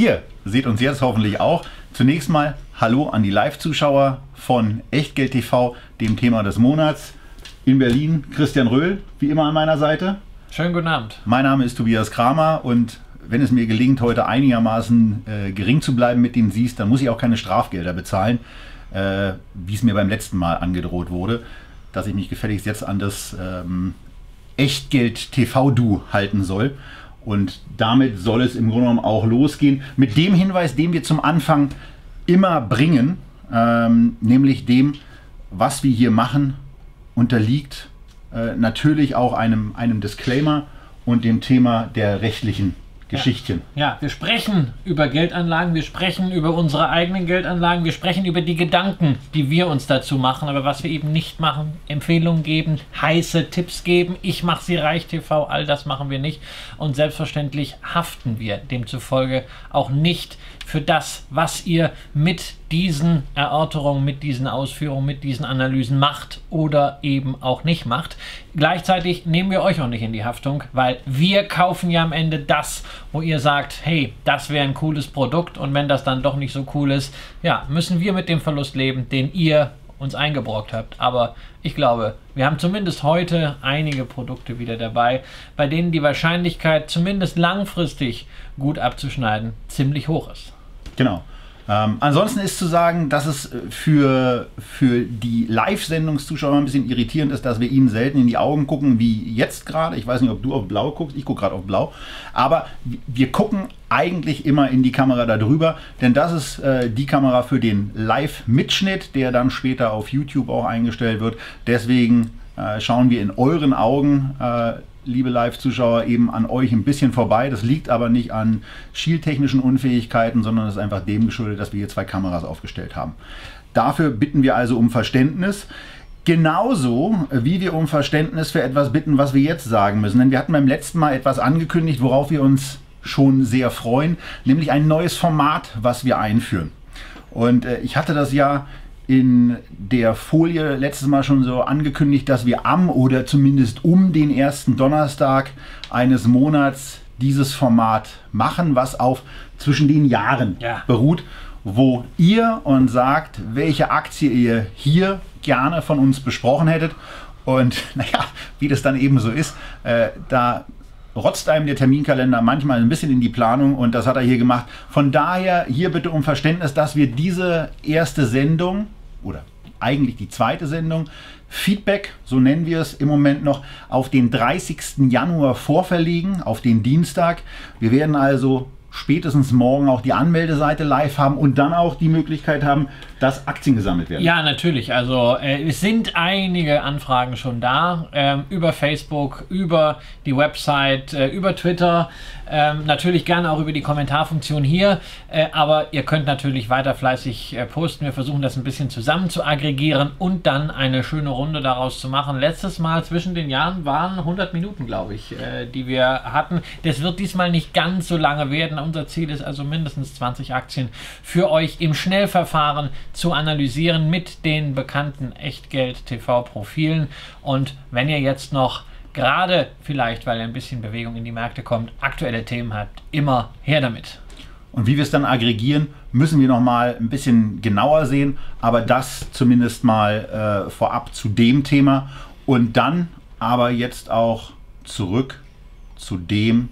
Ihr seht uns jetzt hoffentlich auch. Zunächst mal Hallo an die Live-Zuschauer von Echtgeld TV, dem Thema des Monats. In Berlin Christian Röhl, wie immer an meiner Seite. Schönen guten Abend. Mein Name ist Tobias Kramer und wenn es mir gelingt, heute einigermaßen gering zu bleiben mit den Sies, dann muss ich auch keine Strafgelder bezahlen, wie es mir beim letzten Mal angedroht wurde, dass ich mich gefälligst jetzt an das Echtgeld TV-Du halten soll. Und damit soll es im Grunde genommen auch losgehen mit dem Hinweis, den wir zum Anfang immer bringen, nämlich dem, was wir hier machen, unterliegt natürlich auch einem Disclaimer und dem Thema der rechtlichen Geschichtchen. Ja, wir sprechen über Geldanlagen, wir sprechen über unsere eigenen Geldanlagen, wir sprechen über die Gedanken, die wir uns dazu machen, aber was wir eben nicht machen, Empfehlungen geben, heiße Tipps geben, ich mache sie reich TV, all das machen wir nicht und selbstverständlich haften wir demzufolge auch nicht für das, was ihr mit diesen Erörterungen, mit diesen Ausführungen, mit diesen Analysen macht oder eben auch nicht macht. Gleichzeitig nehmen wir euch auch nicht in die Haftung, weil wir kaufen ja am Ende das, wo ihr sagt, hey, das wäre ein cooles Produkt und wenn das dann doch nicht so cool ist, ja, müssen wir mit dem Verlust leben, den ihr uns eingebrockt habt. Aber ich glaube, wir haben zumindest heute einige Produkte wieder dabei, bei denen die Wahrscheinlichkeit, zumindest langfristig gut abzuschneiden, ziemlich hoch ist. Genau. Ansonsten ist zu sagen, dass es für die Live-Sendungszuschauer ein bisschen irritierend ist, dass wir ihnen selten in die Augen gucken, wie jetzt gerade. Ich weiß nicht, ob du auf Blau guckst, ich gucke gerade auf Blau. Aber wir gucken eigentlich immer in die Kamera da drüber, denn das ist die Kamera für den Live-Mitschnitt, der dann später auf YouTube auch eingestellt wird. Deswegen schauen wir in euren Augen, liebe Live-Zuschauer, eben an euch ein bisschen vorbei. Das liegt aber nicht an schieltechnischen Unfähigkeiten, sondern es ist einfach dem geschuldet, dass wir hier 2 Kameras aufgestellt haben. Dafür bitten wir also um Verständnis. Genauso wie wir um Verständnis für etwas bitten, was wir jetzt sagen müssen. Denn wir hatten beim letzten Mal etwas angekündigt, worauf wir uns schon sehr freuen, nämlich ein neues Format, was wir einführen. Und ich hatte das ja in der Folie letztes Mal schon so angekündigt, dass wir am oder zumindest um den ersten Donnerstag eines Monats dieses Format machen, was auf zwischen den Jahren beruht, wo ihr uns sagt, welche Aktie ihr hier gerne von uns besprochen hättet. Und naja, wie das dann eben so ist, da rotzt einem der Terminkalender manchmal ein bisschen in die Planung und das hat er hier gemacht. Von daher hier bitte um Verständnis, dass wir diese erste Sendung oder eigentlich die zweite Sendung, Feedback, so nennen wir es im Moment noch, auf den 30. Januar vorverlegen, auf den Dienstag. Wir werden also spätestens morgen auch die Anmeldeseite live haben und dann auch die Möglichkeit haben, dass Aktien gesammelt werden. Ja, natürlich. Also es sind einige Anfragen schon da, über Facebook, über die Website, über Twitter, natürlich gerne auch über die Kommentarfunktion hier, aber ihr könnt natürlich weiter fleißig posten. Wir versuchen das ein bisschen zusammen zu aggregieren und dann eine schöne Runde daraus zu machen. Letztes Mal zwischen den Jahren waren 100 Minuten, glaube ich, die wir hatten. Das wird diesmal nicht ganz so lange werden. Unser Ziel ist also mindestens 20 Aktien für euch im Schnellverfahren zu analysieren mit den bekannten Echtgeld-TV-Profilen. Und wenn ihr jetzt noch gerade vielleicht, weil ein bisschen Bewegung in die Märkte kommt, aktuelle Themen habt, immer her damit. Und wie wir es dann aggregieren, müssen wir noch mal ein bisschen genauer sehen, aber das zumindest mal vorab zu dem Thema. Und dann aber jetzt auch zurück zu dem,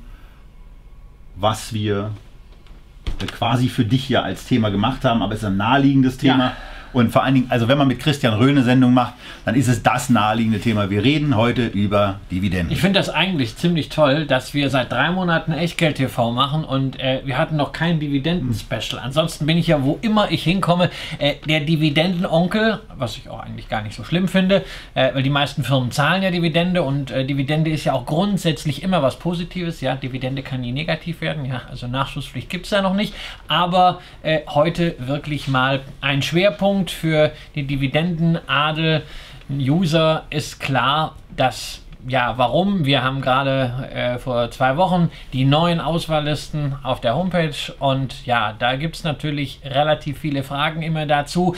was wir quasi für dich hier als Thema gemacht haben, aber es ist ein naheliegendes Thema. Ja. Und vor allen Dingen, also wenn man mit Christian Röhl eine Sendung macht, dann ist es das naheliegende Thema. Wir reden heute über Dividenden. Ich finde das eigentlich ziemlich toll, dass wir seit 3 Monaten Echtgeld-TV machen und wir hatten noch kein Dividenden-Special. Ansonsten bin ich ja, wo immer ich hinkomme, der Dividendenonkel, was ich auch eigentlich gar nicht so schlimm finde, weil die meisten Firmen zahlen ja Dividende und Dividende ist ja auch grundsätzlich immer was Positives. Ja, Dividende kann nie negativ werden, ja, also Nachschusspflicht gibt es ja noch nicht. Aber heute wirklich mal ein Schwerpunkt für die Dividendenadel-User ist klar, dass, ja, warum? Wir haben gerade vor 2 Wochen die neuen Auswahllisten auf der Homepage und ja, da gibt es natürlich relativ viele Fragen immer dazu.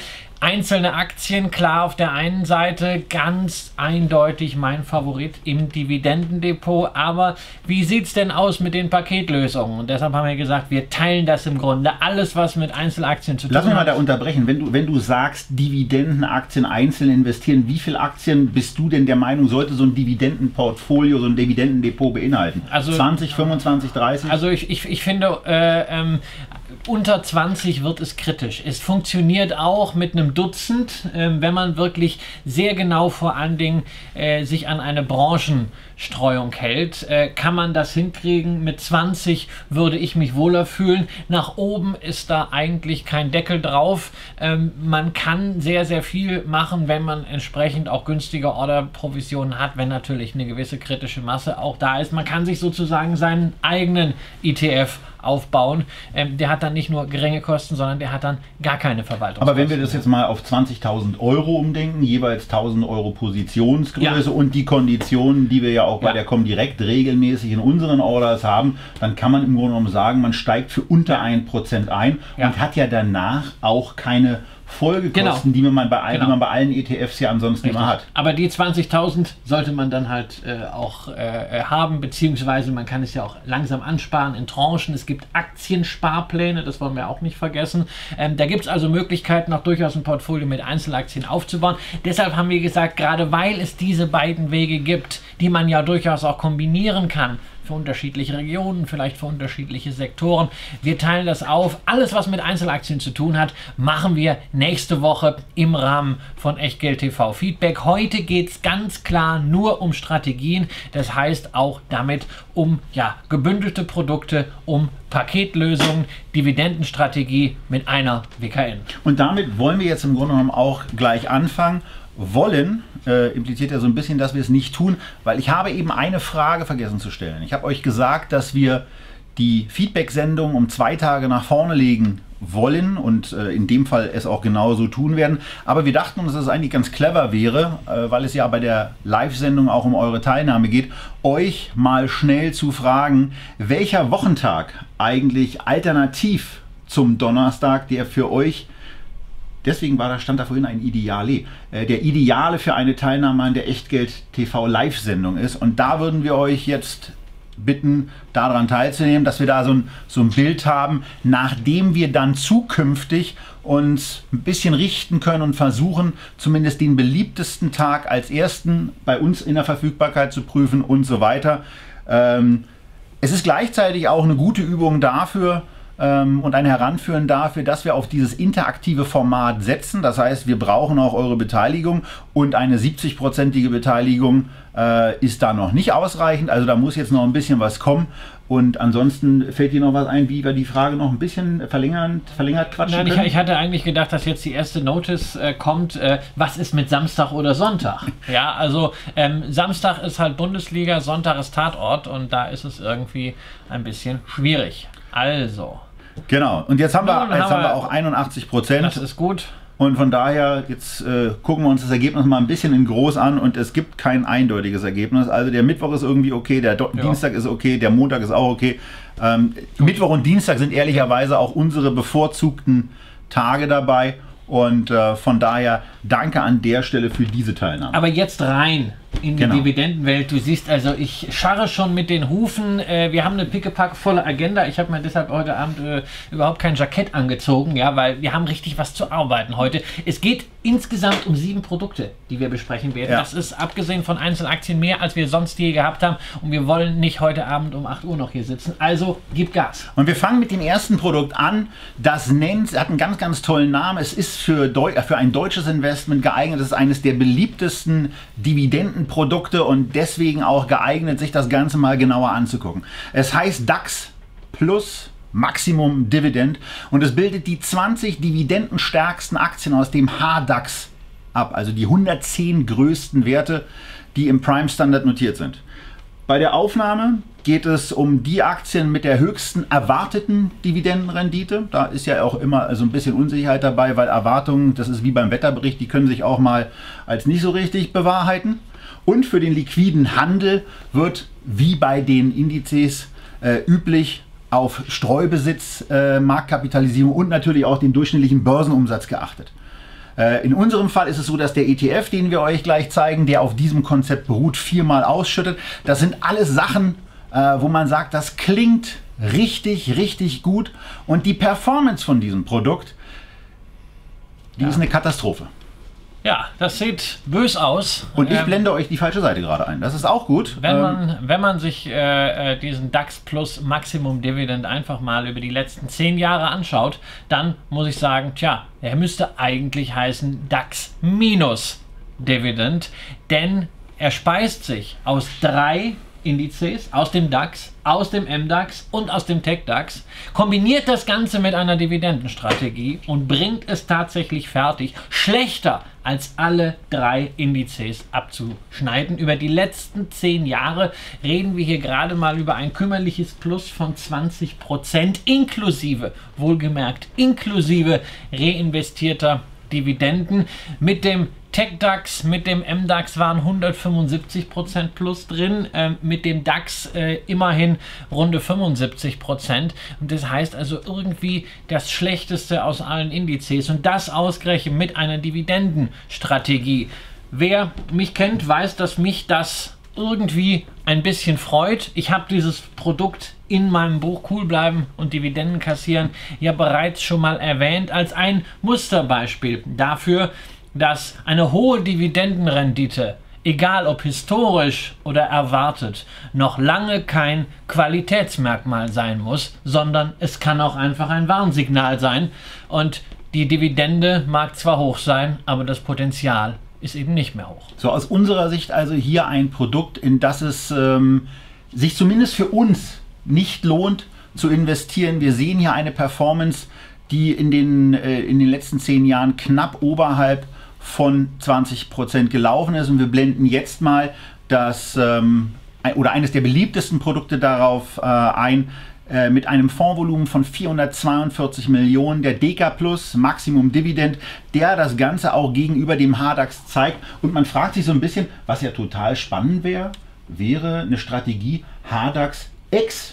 Einzelne Aktien, klar, auf der einen Seite ganz eindeutig mein Favorit im Dividendendepot, aber wie sieht es denn aus mit den Paketlösungen? Und deshalb haben wir gesagt, wir teilen das im Grunde. Alles, was mit Einzelaktien zu tun hat. Lass mich mal da unterbrechen. Wenn du sagst, Dividendenaktien einzeln investieren, wie viele Aktien bist du denn der Meinung, sollte so ein Dividendenportfolio, so ein Dividendendepot beinhalten? Also 20, 25, 30? Also ich finde, unter 20 wird es kritisch. Es funktioniert auch mit einem Dutzend, wenn man wirklich sehr genau vor allen Dingen sich an eine Branchenstreuung hält, kann man das hinkriegen. Mit 20 würde ich mich wohler fühlen. Nach oben ist da eigentlich kein Deckel drauf. Man kann sehr, sehr viel machen, wenn man entsprechend auch günstige Orderprovisionen hat, wenn natürlich eine gewisse kritische Masse auch da ist. Man kann sich sozusagen seinen eigenen ETF aufbauen. Der hat dann nicht nur geringe Kosten, sondern der hat dann gar keine Verwaltung. Aber wenn wir das jetzt mal auf 20.000 Euro umdenken, jeweils 1.000 Euro Positionsgröße und die Konditionen, die wir ja auch bei der Comdirect regelmäßig in unseren Orders haben, dann kann man im Grunde genommen sagen, man steigt für unter 1% ein und hat ja danach auch keine Folgekosten, die man bei allen ETFs ja ansonsten immer hat. Aber die 20.000 sollte man dann halt auch haben, beziehungsweise man kann es ja auch langsam ansparen in Tranchen. Es gibt Aktiensparpläne, das wollen wir auch nicht vergessen. Da gibt es also Möglichkeiten, auch durchaus ein Portfolio mit Einzelaktien aufzubauen. Deshalb haben wir gesagt, gerade weil es diese beiden Wege gibt, die man ja durchaus auch kombinieren kann, für unterschiedliche Regionen, vielleicht für unterschiedliche Sektoren. Wir teilen das auf. Alles, was mit Einzelaktien zu tun hat, machen wir nächste Woche im Rahmen von Echtgeld TV Feedback. Heute geht es ganz klar nur um Strategien. Das heißt auch damit um gebündelte Produkte, um Paketlösungen, Dividendenstrategie mit einer WKN. Und damit wollen wir jetzt im Grunde genommen auch gleich anfangen. Wollen impliziert ja so ein bisschen, dass wir es nicht tun, weil ich habe eben eine Frage vergessen zu stellen. Ich habe euch gesagt, dass wir die Feedback-Sendung um 2 Tage nach vorne legen wollen und in dem Fall es auch genauso tun werden. Aber wir dachten uns, dass es eigentlich ganz clever wäre, weil es ja bei der Live-Sendung auch um eure Teilnahme geht, euch mal schnell zu fragen, welcher Wochentag eigentlich alternativ zum Donnerstag, der für euch, deswegen stand da vorhin ein Ideale, der Ideale für eine Teilnahme an der Echtgeld TV Live-Sendung ist. Und da würden wir euch jetzt bitten, daran teilzunehmen, dass wir da so ein Bild haben, nachdem wir dann zukünftig uns ein bisschen richten können und versuchen, zumindest den beliebtesten Tag als ersten bei uns in der Verfügbarkeit zu prüfen und so weiter. Es ist gleichzeitig auch eine gute Übung dafür, und ein Heranführen dafür, dass wir auf dieses interaktive Format setzen. Das heißt, wir brauchen auch eure Beteiligung und eine 70-prozentige Beteiligung ist da noch nicht ausreichend. Also da muss jetzt noch ein bisschen was kommen. Und ansonsten fällt dir noch was ein, wie wir die Frage noch ein bisschen verlängert quatschen können? Ich hatte eigentlich gedacht, dass jetzt die erste Notice kommt, was ist mit Samstag oder Sonntag? Ja, also Samstag ist halt Bundesliga, Sonntag ist Tatort und da ist es irgendwie ein bisschen schwierig. Also. Genau, und jetzt haben wir auch 81%. Das ist gut. Und von daher, jetzt gucken wir uns das Ergebnis mal ein bisschen in groß an und es gibt kein eindeutiges Ergebnis. Also der Mittwoch ist irgendwie okay, der Dienstag ist okay, der Montag ist auch okay. Mittwoch und Dienstag sind ehrlicherweise auch unsere bevorzugten Tage dabei. Und von daher danke an der Stelle für diese Teilnahme. Aber jetzt rein in die Dividendenwelt. Du siehst also, ich scharre schon mit den Hufen. Wir haben eine pickepackevolle Agenda. Ich habe mir deshalb heute Abend überhaupt kein Jackett angezogen, ja, weil wir haben richtig was zu arbeiten heute. Es geht insgesamt um 7 Produkte, die wir besprechen werden. Ja. Das ist abgesehen von Einzelaktien mehr, als wir sonst je gehabt haben. Und wir wollen nicht heute Abend um 8 Uhr noch hier sitzen. Also gib Gas. Und wir fangen mit dem ersten Produkt an. Das hat einen ganz, ganz tollen Namen. Es ist für ein deutsches Investment geeignet. Es ist eines der beliebtesten Dividendenprodukte und deswegen auch geeignet, sich das Ganze mal genauer anzugucken. Es heißt DAX Plus Maximum Dividend und es bildet die 20 dividendenstärksten Aktien aus dem HDAX ab, also die 110 größten Werte, die im Prime Standard notiert sind. Bei der Aufnahme geht es um die Aktien mit der höchsten erwarteten Dividendenrendite. Da ist ja auch immer so ein bisschen Unsicherheit dabei, weil Erwartungen, das ist wie beim Wetterbericht, die können sich auch mal als nicht so richtig bewahrheiten. Und für den liquiden Handel wird, wie bei den Indizes üblich, auf Streubesitz, Marktkapitalisierung und natürlich auch den durchschnittlichen Börsenumsatz geachtet. In unserem Fall ist es so, dass der ETF, den wir euch gleich zeigen, der auf diesem Konzept beruht, 4-mal ausschüttet. Das sind alles Sachen, wo man sagt, das klingt richtig, richtig gut. Und die Performance von diesem Produkt, die ist eine Katastrophe. Ja, das sieht bös aus. Und ich blende euch die falsche Seite gerade ein. Das ist auch gut. Wenn man sich diesen DAX Plus Maximum Dividend einfach mal über die letzten 10 Jahre anschaut, dann muss ich sagen, tja, er müsste eigentlich heißen DAX Minus Dividend, denn er speist sich aus 3 Indizes, aus dem DAX, aus dem MDAX und aus dem TechDAX, kombiniert das Ganze mit einer Dividendenstrategie und bringt es tatsächlich fertig, schlechter als alle 3 Indizes abzuschneiden. Über die letzten 10 Jahre reden wir hier gerade mal über ein kümmerliches Plus von 20%, inklusive, wohlgemerkt, inklusive reinvestierter Dividenden. Mit dem TechDAX, mit dem MDAX waren 175% plus drin, mit dem DAX immerhin runde 75%. Und das heißt also irgendwie das Schlechteste aus allen Indizes und das ausgerechnet mit einer Dividendenstrategie. Wer mich kennt, weiß, dass mich das irgendwie ein bisschen freut. Ich habe dieses Produkt in meinem Buch Cool bleiben und Dividenden kassieren ja bereits schon mal erwähnt als ein Musterbeispiel dafür, dass eine hohe Dividendenrendite, egal ob historisch oder erwartet, noch lange kein Qualitätsmerkmal sein muss, sondern es kann auch einfach ein Warnsignal sein. Und die Dividende mag zwar hoch sein, aber das Potenzial ist eben nicht mehr hoch. So, aus unserer Sicht also hier ein Produkt, in das es sich zumindest für uns nicht lohnt zu investieren. Wir sehen hier eine Performance, die in den letzten 10 Jahren knapp oberhalb von 20% gelaufen ist, und wir blenden jetzt mal das oder eines der beliebtesten Produkte darauf ein, mit einem Fondsvolumen von 442 Millionen, der DK Plus Maximum Dividend, der das Ganze auch gegenüber dem HDAX zeigt. Und man fragt sich so ein bisschen, was ja total spannend wäre eine Strategie HDAX X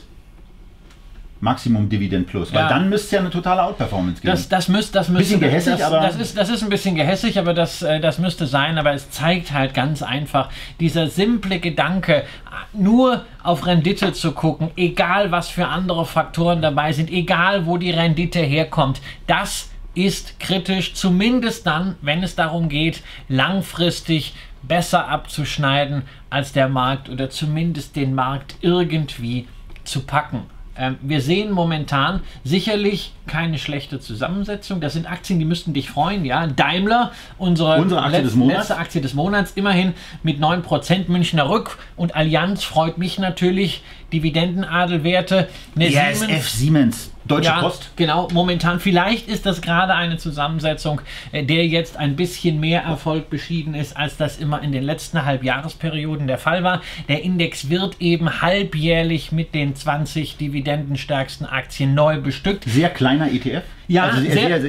Maximum Dividend Plus, weil dann müsste es ja eine totale Outperformance geben. Das müsste bisschen gehässig, aber das ist ein bisschen gehässig, aber das müsste sein, aber es zeigt halt ganz einfach, dieser simple Gedanke, nur auf Rendite zu gucken, egal was für andere Faktoren dabei sind, egal wo die Rendite herkommt, das ist kritisch, zumindest dann, wenn es darum geht, langfristig besser abzuschneiden als der Markt oder zumindest den Markt irgendwie zu packen. Wir sehen momentan sicherlich keine schlechte Zusammensetzung. Das sind Aktien, die müssten dich freuen. Ja, Daimler, unsere Aktie des Monats. Letzte Aktie des Monats, immerhin mit 9%. Münchner Rück und Allianz freut mich natürlich. Dividendenadelwerte. BASF Siemens. Deutsche Post. Genau, momentan. Vielleicht ist das gerade eine Zusammensetzung, der jetzt ein bisschen mehr Erfolg beschieden ist, als das immer in den letzten Halbjahresperioden der Fall war. Der Index wird eben halbjährlich mit den 20 dividendenstärksten Aktien neu bestückt. Sehr kleiner ETF. Ja, also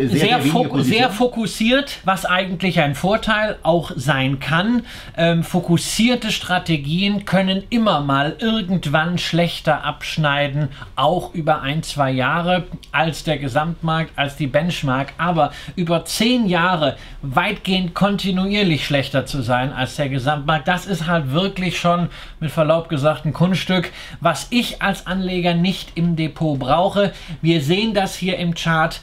sehr fokussiert, was eigentlich ein Vorteil auch sein kann. Fokussierte Strategien können immer mal irgendwann schlechter abschneiden, auch über 1-2 Jahre als der Gesamtmarkt, als die Benchmark, aber über 10 Jahre weitgehend kontinuierlich schlechter zu sein als der Gesamtmarkt, das ist halt wirklich schon mit Verlaub gesagt ein Kunststück, was ich als Anleger nicht im Depot brauche. Wir sehen das hier im Chart.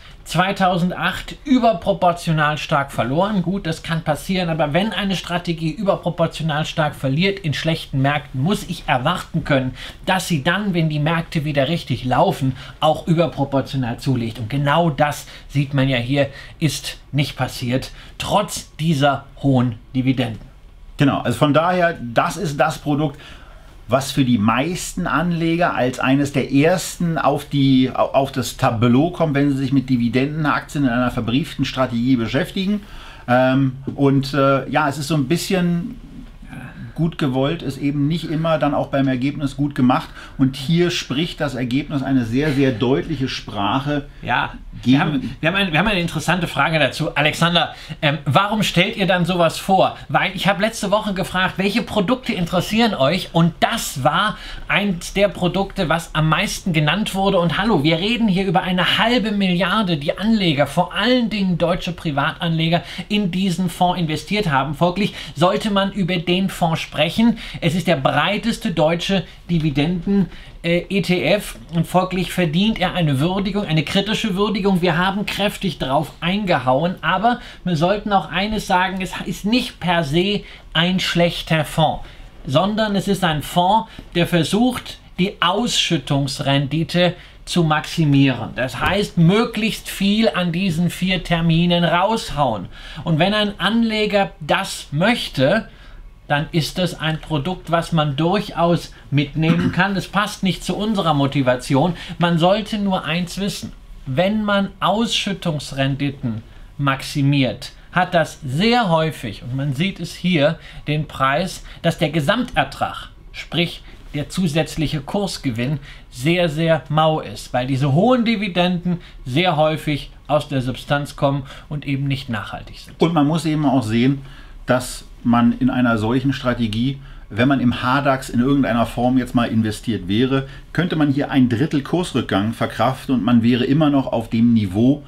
2008 überproportional stark verloren. Gut, das kann passieren, aber wenn eine Strategie überproportional stark verliert in schlechten Märkten, muss ich erwarten können, dass sie dann, wenn die Märkte wieder richtig laufen, auch überproportional zulegt. Und genau das sieht man ja hier, ist nicht passiert, trotz dieser hohen Dividenden. Genau, also von daher, das ist das Produkt, was für die meisten Anleger als eines der ersten auf das Tableau kommt, wenn sie sich mit Dividendenaktien in einer verbrieften Strategie beschäftigen. Ja, es ist so ein bisschen gut gewollt ist eben nicht immer dann auch beim Ergebnis gut gemacht. Und hier spricht das Ergebnis eine sehr, sehr deutliche Sprache. Ja, wir haben eine interessante Frage dazu. Alexander, warum stellt ihr dann sowas vor? Weil ich habe letzte Woche gefragt, welche Produkte interessieren euch? Und das war eins der Produkte, was am meisten genannt wurde. Und hallo, wir reden hier über 1,5 Milliarde, die Anleger, vor allen Dingen deutsche Privatanleger, in diesen Fonds investiert haben. Folglich sollte man über den Fonds sprechen. Es ist der breiteste deutsche Dividenden-ETF und folglich verdient er eine Würdigung, eine kritische Würdigung. Wir haben kräftig drauf eingehauen, aber wir sollten auch eines sagen, es ist nicht per se ein schlechter Fonds, sondern es ist ein Fonds, der versucht, die Ausschüttungsrendite zu maximieren. Das heißt, möglichst viel an diesen 4 Terminen raushauen. Und wenn ein Anleger das möchte, dann ist das ein Produkt, was man durchaus mitnehmen kann. Das passt nicht zu unserer Motivation. Man sollte nur eins wissen: Wenn man Ausschüttungsrenditen maximiert, hat das sehr häufig, und man sieht es hier, den Preis, dass der Gesamtertrag, sprich der zusätzliche Kursgewinn, sehr, sehr mau ist, weil diese hohen Dividenden sehr häufig aus der Substanz kommen und eben nicht nachhaltig sind. Und man muss eben auch sehen, dass man in einer solchen Strategie, wenn man im HDAX in irgendeiner Form jetzt mal investiert wäre, könnte man hier 1/3 Kursrückgang verkraften und man wäre immer noch auf dem Niveau,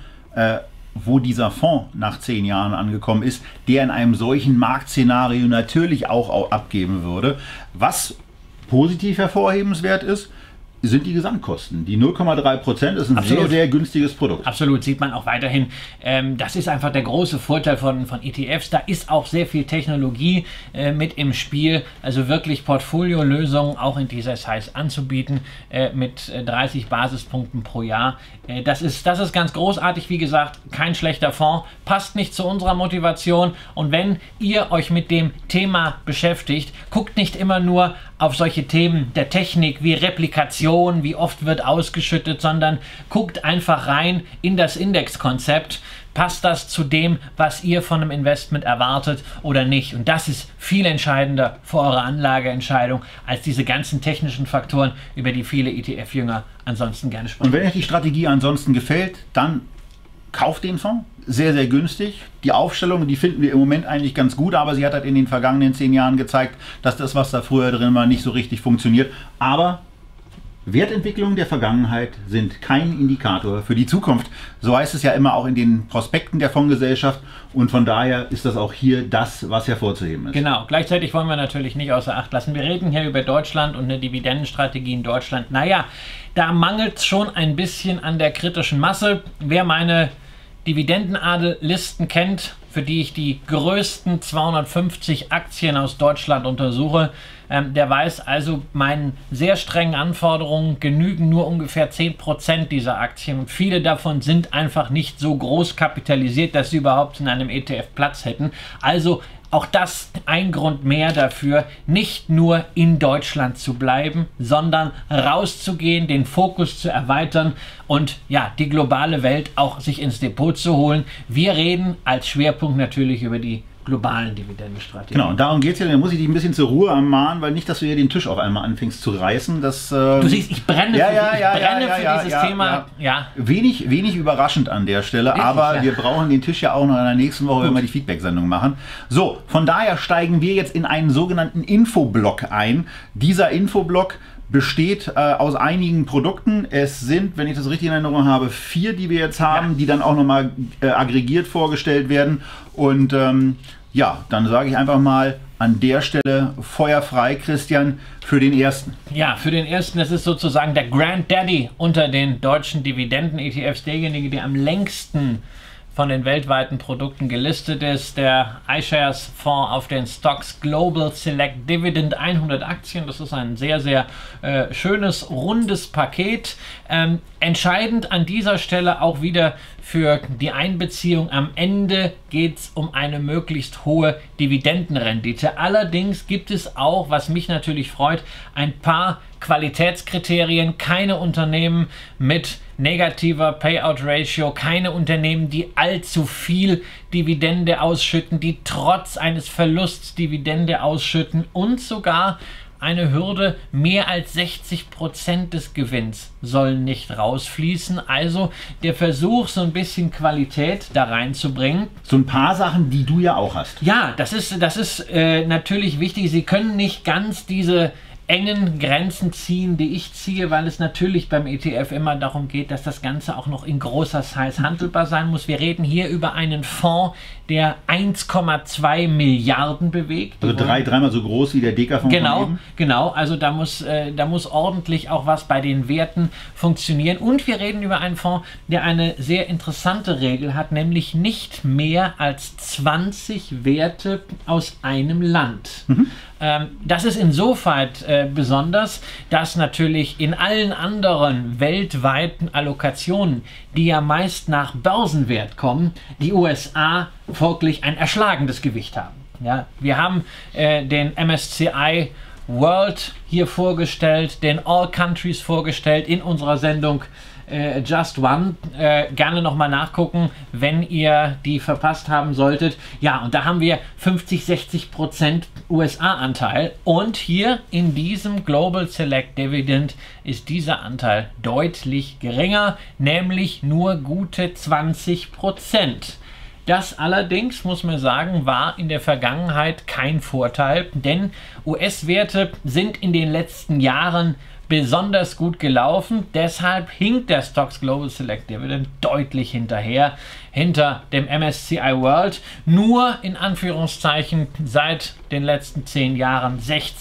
wo dieser Fonds nach 10 Jahren angekommen ist, der in einem solchen Marktszenario natürlich auch abgeben würde. Was positiv hervorhebenswert ist, sind die Gesamtkosten. Die 0,3% ist ein sehr, sehr günstiges Produkt. Absolut, sieht man auch weiterhin. Das ist einfach der große Vorteil von ETFs. Da ist auch sehr viel Technologie mit im Spiel. Also wirklich Portfoliolösungen auch in dieser Size anzubieten mit 30 Basispunkten pro Jahr. Das ist ganz großartig. Wie gesagt, kein schlechter Fonds. Passt nicht zu unserer Motivation. Und wenn ihr euch mit dem Thema beschäftigt, guckt nicht immer nur auf solche Themen der Technik wie Replikation, wie oft wird ausgeschüttet, sondern guckt einfach rein in das Indexkonzept. Passt das zu dem, was ihr von einem Investment erwartet oder nicht? Und das ist viel entscheidender für eure Anlageentscheidung als diese ganzen technischen Faktoren, über die viele ETF-Jünger ansonsten gerne sprechen. Und wenn euch die Strategie ansonsten gefällt, dann kauft den Fonds. Sehr, sehr günstig. Die Aufstellung, die finden wir im Moment eigentlich ganz gut, aber sie hat halt in den vergangenen 10 Jahren gezeigt, dass das, was da früher drin war, nicht so richtig funktioniert. Aber Wertentwicklungen der Vergangenheit sind kein Indikator für die Zukunft. So heißt es ja immer auch in den Prospekten der Fondsgesellschaft und von daher ist das auch hier das, was hervorzuheben ist. Genau, gleichzeitig wollen wir natürlich nicht außer Acht lassen. Wir reden hier über Deutschland und eine Dividendenstrategie in Deutschland. Naja, da mangelt es schon ein bisschen an der kritischen Masse. Wer meine Dividendenadellisten kennt, für die ich die größten 250 Aktien aus Deutschland untersuche, der weiß also, meinen sehr strengen Anforderungen genügen nur ungefähr 10% dieser Aktien. Und viele davon sind einfach nicht so groß kapitalisiert, dass sie überhaupt in einem ETF Platz hätten. Also auch das ein Grund mehr dafür, nicht nur in Deutschland zu bleiben, sondern rauszugehen, den Fokus zu erweitern und ja, die globale Welt auch sich ins Depot zu holen. Wir reden als Schwerpunkt natürlich über die globalen Dividendenstrategien. Genau, und darum geht es ja. Dann muss ich dich ein bisschen zur Ruhe ermahnen, weil nicht, dass du hier den Tisch auf einmal anfängst zu reißen. Du siehst, ich brenne für dieses Thema. Ja. Wenig überraschend an der Stelle, wirklich, aber wir brauchen den Tisch ja auch noch in der nächsten Woche, wenn wir die Feedback-Sendung machen. So, von daher steigen wir jetzt in einen sogenannten Infoblock ein. Dieser Infoblock besteht aus einigen Produkten. Es sind, wenn ich das richtig in Erinnerung habe, 4, die wir jetzt haben, die dann auch nochmal aggregiert vorgestellt werden. Und ja, dann sage ich einfach mal an der Stelle Feuer frei, Christian, für den ersten. Ja, für den ersten, das ist sozusagen der Granddaddy unter den deutschen Dividenden-ETFs, derjenige, der am längsten von den weltweiten Produkten gelistet ist, der iShares Fonds auf den Stocks Global Select Dividend 100 Aktien. Das ist ein sehr, sehr schönes, rundes Paket. Entscheidend an dieser Stelle auch wieder für die Einbeziehung. Am Ende geht es um eine möglichst hohe Dividendenrendite. Allerdings gibt es auch, was mich natürlich freut, ein paar Qualitätskriterien. Keine Unternehmen mit negativer Payout-Ratio, keine Unternehmen, die allzu viel Dividende ausschütten, die trotz eines Verlusts Dividende ausschütten und sogar eine Hürde, mehr als 60% des Gewinns sollen nicht rausfließen. Also der Versuch, so ein bisschen Qualität da reinzubringen. So ein paar Sachen, die du ja auch hast. Ja, das ist natürlich wichtig. Sie können nicht ganz diese engen Grenzen ziehen, die ich ziehe, weil es natürlich beim ETF immer darum geht, dass das Ganze auch noch in großer Size handelbar sein muss. Wir reden hier über einen Fonds, der 1,2 Milliarden bewegt. Also dreimal so groß wie der Deka-Fonds. Genau. Also da muss ordentlich auch was bei den Werten funktionieren. Und wir reden über einen Fonds, der eine sehr interessante Regel hat, nämlich nicht mehr als 20 Werte aus einem Land. Das ist insofern besonders, dass natürlich in allen anderen weltweiten Allokationen, die ja meist nach Börsenwert kommen, die USA folglich ein erschlagendes Gewicht haben. Ja, wir haben den MSCI World hier vorgestellt, den All Countries vorgestellt in unserer Sendung Just One. Gerne nochmal nachgucken, wenn ihr die verpasst haben solltet. Ja, und da haben wir 50-60% USA-Anteil. Und hier in diesem Global Select Dividend ist dieser Anteil deutlich geringer, nämlich nur gute 20%. Das allerdings, muss man sagen, war in der Vergangenheit kein Vorteil, denn US-Werte sind in den letzten Jahren besonders gut gelaufen. Deshalb hinkt der Stocks Global Select Dividend deutlich hinterher, hinter dem MSCI World. Nur in Anführungszeichen seit den letzten 10 Jahren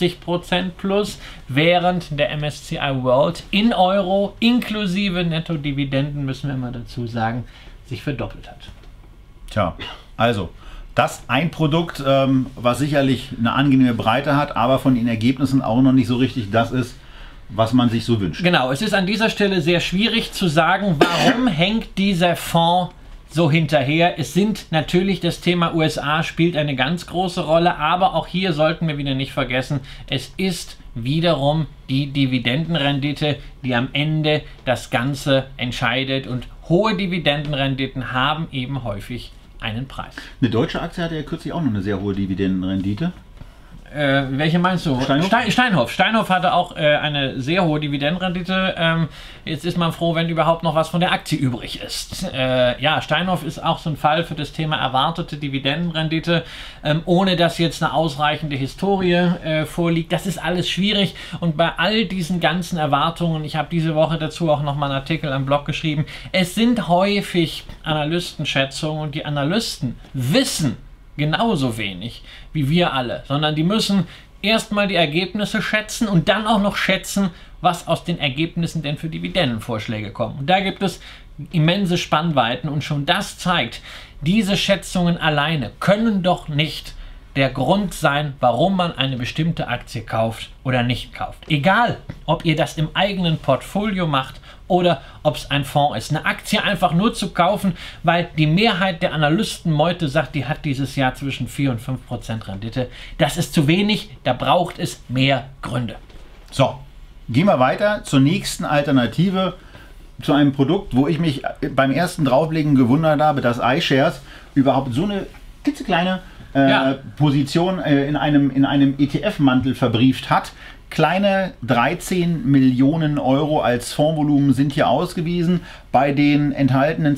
60% plus, während der MSCI World in Euro inklusive Netto-Dividenden, müssen wir immer dazu sagen, sich verdoppelt hat. Tja, also das ein Produkt, was sicherlich eine angenehme Breite hat, aber von den Ergebnissen auch noch nicht so richtig das ist, was man sich so wünscht. Genau, es ist an dieser Stelle sehr schwierig zu sagen, warum hängt dieser Fonds so hinterher. Es sind natürlich, das Thema USA spielt eine ganz große Rolle, aber auch hier sollten wir wieder nicht vergessen, es ist wiederum die Dividendenrendite, die am Ende das Ganze entscheidet, und hohe Dividendenrenditen haben eben häufig einen Preis. Eine deutsche Aktie hatte ja kürzlich auch noch eine sehr hohe Dividendenrendite. Welche meinst du? Steinhoff. Steinhoff hatte auch eine sehr hohe Dividendenrendite. Jetzt ist man froh, wenn überhaupt noch was von der Aktie übrig ist. Ja, Steinhoff ist auch so ein Fall für das Thema erwartete Dividendenrendite, ohne dass jetzt eine ausreichende Historie vorliegt. Das ist alles schwierig, und bei all diesen ganzen Erwartungen, ich habe diese Woche dazu auch nochmal einen Artikel am Blog geschrieben, es sind häufig Analystenschätzungen, und die Analysten wissen genauso wenig wie wir alle, sondern die müssen erstmal die Ergebnisse schätzen und dann auch noch schätzen, was aus den Ergebnissen denn für Dividendenvorschläge kommen. Und da gibt es immense Spannweiten, und schon das zeigt, diese Schätzungen alleine können doch nicht der Grund sein, warum man eine bestimmte Aktie kauft oder nicht kauft. Egal, ob ihr das im eigenen Portfolio macht oder ob es ein Fonds ist. Eine Aktie einfach nur zu kaufen, weil die Mehrheit der Analystenmeute sagt, die hat dieses Jahr zwischen 4 und 5% Rendite. Das ist zu wenig, da braucht es mehr Gründe. So, gehen wir weiter zur nächsten Alternative, zu einem Produkt, wo ich mich beim ersten Drauflegen gewundert habe, dass iShares überhaupt so eine klitzekleine Position in einem ETF-Mantel verbrieft hat. Kleine 13 Millionen Euro als Fondsvolumen sind hier ausgewiesen. Bei den enthaltenen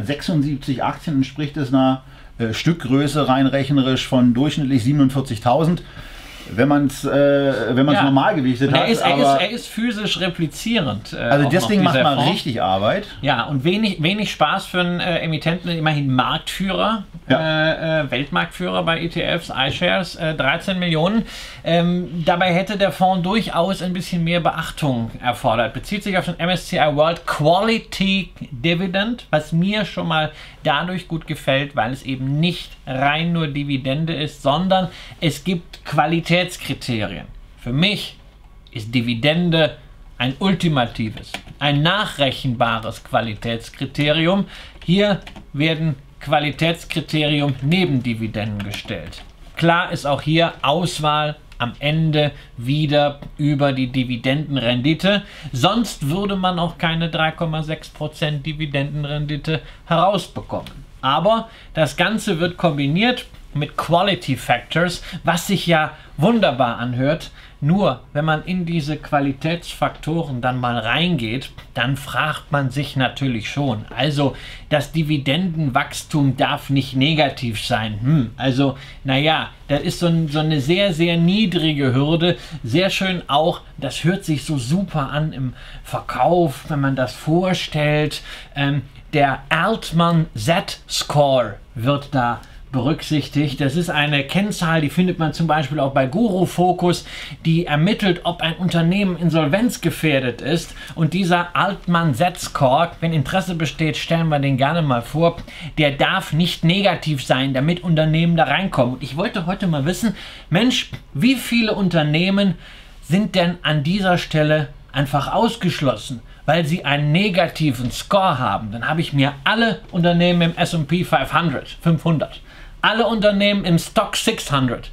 276 Aktien entspricht es einer Stückgröße rein rechnerisch von durchschnittlich 47.000. Wenn man es normal gewichtet hat. Er ist physisch replizierend. Also deswegen macht man richtig Arbeit. Ja, und wenig Spaß für einen Emittenten, immerhin Marktführer, Weltmarktführer bei ETFs, iShares, 13 Millionen. Dabei hätte der Fonds durchaus ein bisschen mehr Beachtung erfordert. Bezieht sich auf den MSCI World Quality Dividend, was mir schon mal dadurch gut gefällt, weil es eben nicht rein nur Dividende ist, sondern es gibt Qualitätskriterien. Für mich ist Dividende ein ultimatives, ein nachrechenbares Qualitätskriterium. Hier werden Qualitätskriterien neben Dividenden gestellt. Klar ist auch hier Auswahl am Ende wieder über die Dividendenrendite. Sonst würde man auch keine 3,6% Dividendenrendite herausbekommen. Aber das Ganze wird kombiniert mit Quality Factors, was sich ja wunderbar anhört. Nur wenn man in diese Qualitätsfaktoren dann mal reingeht, dann fragt man sich natürlich schon, also das Dividendenwachstum darf nicht negativ sein. Also naja, das ist so eine sehr, sehr niedrige Hürde. Sehr schön auch, das hört sich so super an im Verkauf, wenn man das vorstellt. Der Altman Z-Score wird da berücksichtigt. Das ist eine Kennzahl, die findet man zum Beispiel auch bei Guru Focus, die ermittelt, ob ein Unternehmen insolvenzgefährdet ist. Und dieser Altman Z-Score, wenn Interesse besteht, stellen wir den gerne mal vor, der darf nicht negativ sein, damit Unternehmen da reinkommen. Und ich wollte heute mal wissen, Mensch, wie viele Unternehmen sind denn an dieser Stelle einfach ausgeschlossen, weil sie einen negativen Score haben? Dann habe ich mir alle Unternehmen im S&P 500, alle Unternehmen im Stock 600,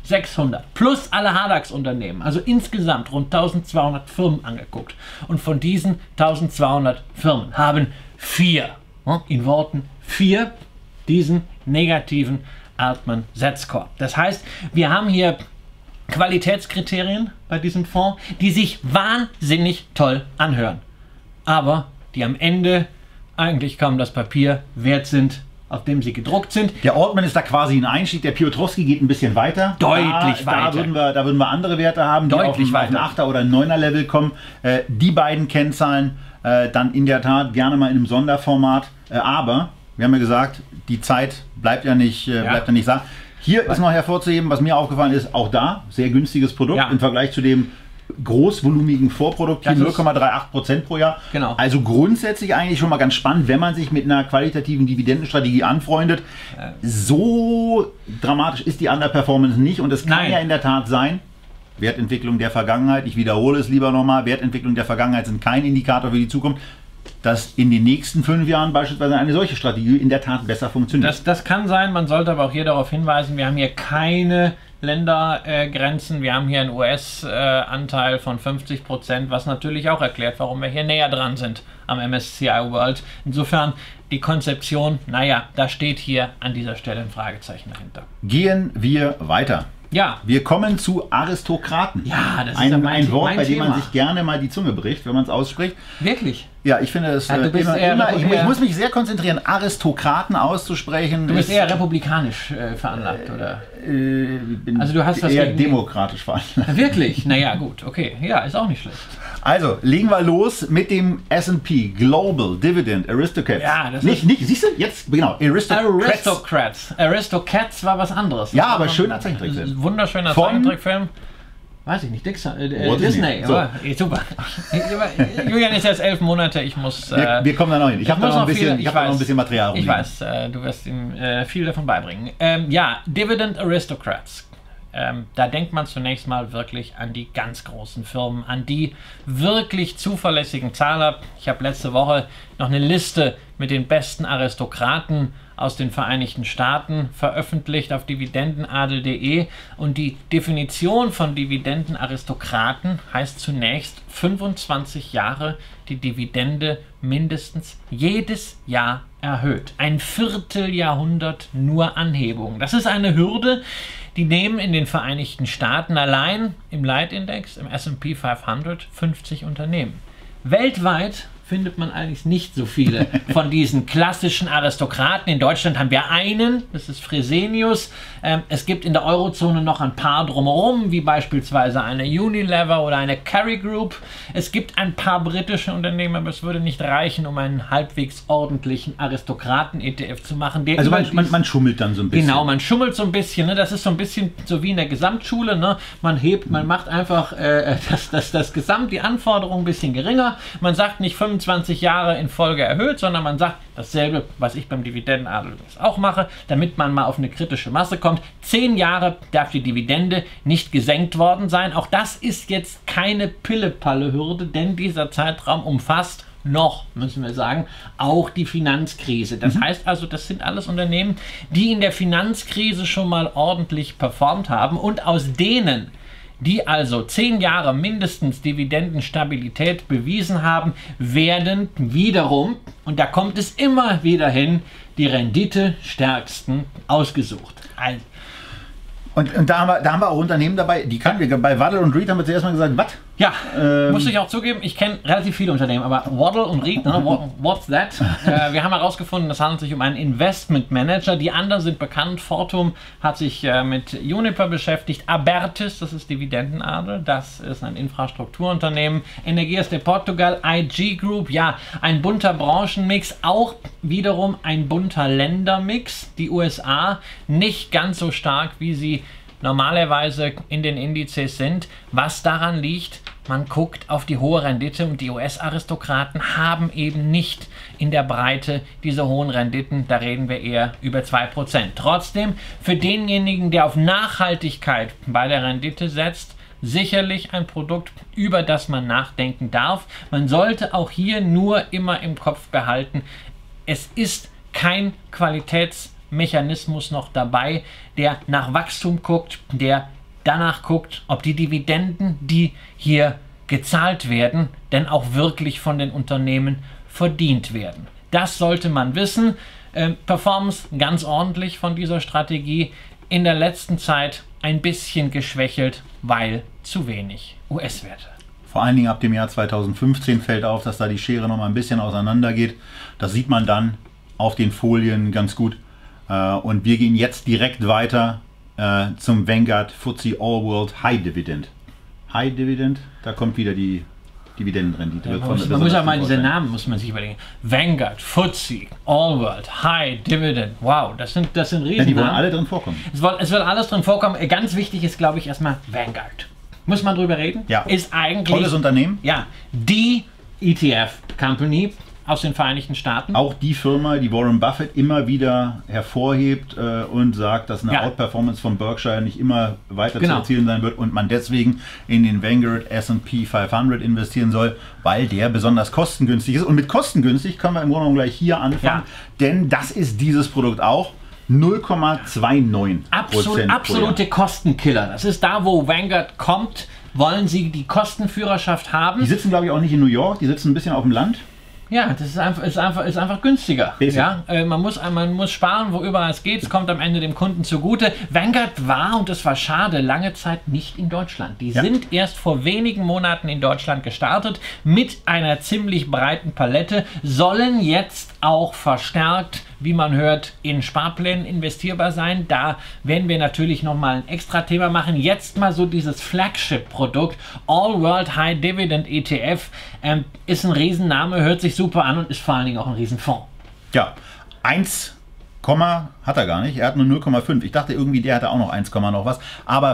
plus alle HDAX-Unternehmen, also insgesamt rund 1200 Firmen angeguckt. Und von diesen 1200 Firmen haben 4, in Worten 4, diesen negativen Altman Z-Score. Das heißt, wir haben hier Qualitätskriterien bei diesem Fonds, die sich wahnsinnig toll anhören, aber die am Ende eigentlich kaum das Papier wert sind, auf dem sie gedruckt sind. Der Altman ist da quasi ein Einstieg, der Piotrowski geht ein bisschen weiter. Deutlich weiter. Da würden wir andere Werte haben, die Deutlich auf ein 8er oder 9er Level kommen. Die beiden Kennzahlen dann in der Tat gerne mal in einem Sonderformat. Aber, wir haben ja gesagt, die Zeit bleibt ja nicht sagen. Hier ist noch hervorzuheben, was mir aufgefallen ist, auch da, sehr günstiges Produkt im Vergleich zu dem großvolumigen Vorprodukt, hier 0,38% pro Jahr. Genau. Also grundsätzlich eigentlich schon mal ganz spannend, wenn man sich mit einer qualitativen Dividendenstrategie anfreundet. So dramatisch ist die Underperformance nicht und es kann ja in der Tat sein, Wertentwicklung der Vergangenheit, ich wiederhole es lieber nochmal, Wertentwicklung der Vergangenheit sind kein Indikator für die Zukunft, dass in den nächsten 5 Jahren beispielsweise eine solche Strategie in der Tat besser funktioniert. Das kann sein, man sollte aber auch hier darauf hinweisen, wir haben hier keine Ländergrenzen. Wir haben hier einen US-Anteil von 50%, was natürlich auch erklärt, warum wir hier näher dran sind am MSCI World. Insofern die Konzeption, naja, da steht hier an dieser Stelle ein Fragezeichen dahinter. Gehen wir weiter. Ja. Wir kommen zu Aristokraten. Ja, das ist ein Wort, bei dem man sich gerne mal die Zunge bricht, wenn man es ausspricht. Wirklich? Ja, ich finde es ich muss mich sehr konzentrieren, Aristokraten auszusprechen. Du bist eher republikanisch veranlagt, oder? Also du hast was eher demokratisch veranlagt. Wirklich? Naja, gut, okay. Ja, ist auch nicht schlecht. Also, legen wir los mit dem S&P Global Dividend Aristocrats. Ja, das nicht, siehst du, jetzt, genau, Aristocrats war was anderes. Ja, aber schöner Zeichentrickfilm. Wunderschöner Zeichentrickfilm. Weiß ich nicht, Disney, so. Aber super. Julian ist jetzt 11 Monate, ich muss... wir kommen da noch hin. Ich habe noch ein bisschen Material rumliegen. Ich weiß, du wirst ihm viel davon beibringen. Ja, Dividend Aristocrats. Da denkt man zunächst mal wirklich an die ganz großen Firmen, an die wirklich zuverlässigen Zahler. Ich habe letzte Woche noch eine Liste mit den besten Aristokraten aus den Vereinigten Staaten veröffentlicht auf dividendenadel.de und die Definition von Dividendenaristokraten heißt zunächst 25 Jahre die Dividende mindestens jedes Jahr erhöht. Ein Vierteljahrhundert nur Anhebungen. Das ist eine Hürde, die nehmen in den Vereinigten Staaten allein im Leitindex, im S&P 500, 50 Unternehmen. Weltweit findet man eigentlich nicht so viele von diesen klassischen Aristokraten. In Deutschland haben wir einen, das ist Fresenius. Es gibt in der Eurozone noch ein paar drumherum, wie beispielsweise eine Unilever oder eine Kerry Group. Es gibt ein paar britische Unternehmen, aber es würde nicht reichen, um einen halbwegs ordentlichen Aristokraten-ETF zu machen. Also man schummelt dann so ein bisschen. Genau, man schummelt so ein bisschen. Ne? Das ist so ein bisschen so wie in der Gesamtschule. Ne? Man macht einfach die Anforderungen ein bisschen geringer. Man sagt nicht 75 25 Jahre in Folge erhöht, sondern man sagt dasselbe, was ich beim Dividendenadel auch mache, damit man mal auf eine kritische Masse kommt. 10 Jahre darf die Dividende nicht gesenkt worden sein. Auch das ist jetzt keine Pille-Palle-Hürde, denn dieser Zeitraum umfasst noch, müssen wir sagen, auch die Finanzkrise. Das heißt also, das sind alles Unternehmen, die in der Finanzkrise schon mal ordentlich performt haben und aus denen, die also 10 Jahre mindestens Dividendenstabilität bewiesen haben, werden wiederum, und da kommt es immer wieder hin, die renditestärksten ausgesucht. Also, und da haben wir auch Unternehmen dabei, die kannten wir. Bei Waddle und Reed haben wir zuerst mal gesagt, was? Ja, muss ich auch zugeben, ich kenne relativ viele Unternehmen, aber Waddle und Reed, ne, what's that? Wir haben herausgefunden, es handelt sich um einen Investment Manager. Die anderen sind bekannt. Fortum hat sich mit Uniper beschäftigt. Abertis, das ist Dividendenadel, das ist ein Infrastrukturunternehmen. Energias de Portugal, IG Group, ja, ein bunter Branchenmix, auch wiederum ein bunter Ländermix. Die USA nicht ganz so stark, wie sie normalerweise in den Indizes sind. Was daran liegt, man guckt auf die hohe Rendite und die US-Aristokraten haben eben nicht in der Breite diese hohen Renditen, da reden wir eher über 2%. Trotzdem, für denjenigen, der auf Nachhaltigkeit bei der Rendite setzt, sicherlich ein Produkt, über das man nachdenken darf. Man sollte auch hier nur immer im Kopf behalten, es ist kein Qualitätsmechanismus noch dabei, der nach Wachstum guckt, der danach guckt, ob die Dividenden, die hier gezahlt werden, denn auch wirklich von den Unternehmen verdient werden. Das sollte man wissen. Performance ganz ordentlich von dieser Strategie. In der letzten Zeit ein bisschen geschwächelt, weil zu wenig US-Werte. Vor allen Dingen ab dem Jahr 2015 fällt auf, dass da die Schere noch mal ein bisschen auseinander geht. Das sieht man dann auf den Folien ganz gut. Und wir gehen jetzt direkt weiter zum Vanguard FTSE All World High Dividend. High Dividend, da kommt wieder die Dividendenrendite. Ja, man muss auch mal diese Namen muss man sich überlegen. Vanguard, FTSE, All World, High Dividend. Wow, das sind Riesennamen. Ja, die wollen alle drin vorkommen. Es wird alles drin vorkommen. Ganz wichtig ist, glaube ich, erstmal Vanguard. Muss man drüber reden? Ja. Ist eigentlich tolles Unternehmen. Ja, die ETF-Company aus den Vereinigten Staaten. Auch die Firma, die Warren Buffett immer wieder hervorhebt und sagt, dass eine Outperformance von Berkshire nicht immer weiter zu erzielen sein wird und man deswegen in den Vanguard S&P 500 investieren soll, weil der besonders kostengünstig ist. Und mit kostengünstig können wir im Grunde genommen gleich hier anfangen, denn das ist dieses Produkt auch. 0,29%. Absolute Kostenkiller. Das ist da, wo Vanguard kommt. Wollen sie die Kostenführerschaft haben? Die sitzen, glaube ich, auch nicht in New York. Die sitzen ein bisschen auf dem Land. Ja, das ist einfach günstiger. Ja? Man muss sparen, wo überall es geht. Es kommt am Ende dem Kunden zugute. Vanguard war, und das war schade, lange Zeit nicht in Deutschland. Die sind erst vor wenigen Monaten in Deutschland gestartet mit einer ziemlich breiten Palette, sollen jetzt auch verstärkt, wie man hört, in Sparplänen investierbar sein. Da werden wir natürlich nochmal ein extra Thema machen. Jetzt mal so dieses Flagship-Produkt, All World High Dividend ETF, ist ein Riesenname, hört sich super an und ist vor allen Dingen auch ein Riesenfonds. Ja, 1, hat er gar nicht, er hat nur 0,5. Ich dachte irgendwie, der hatte auch noch 1, noch was. Aber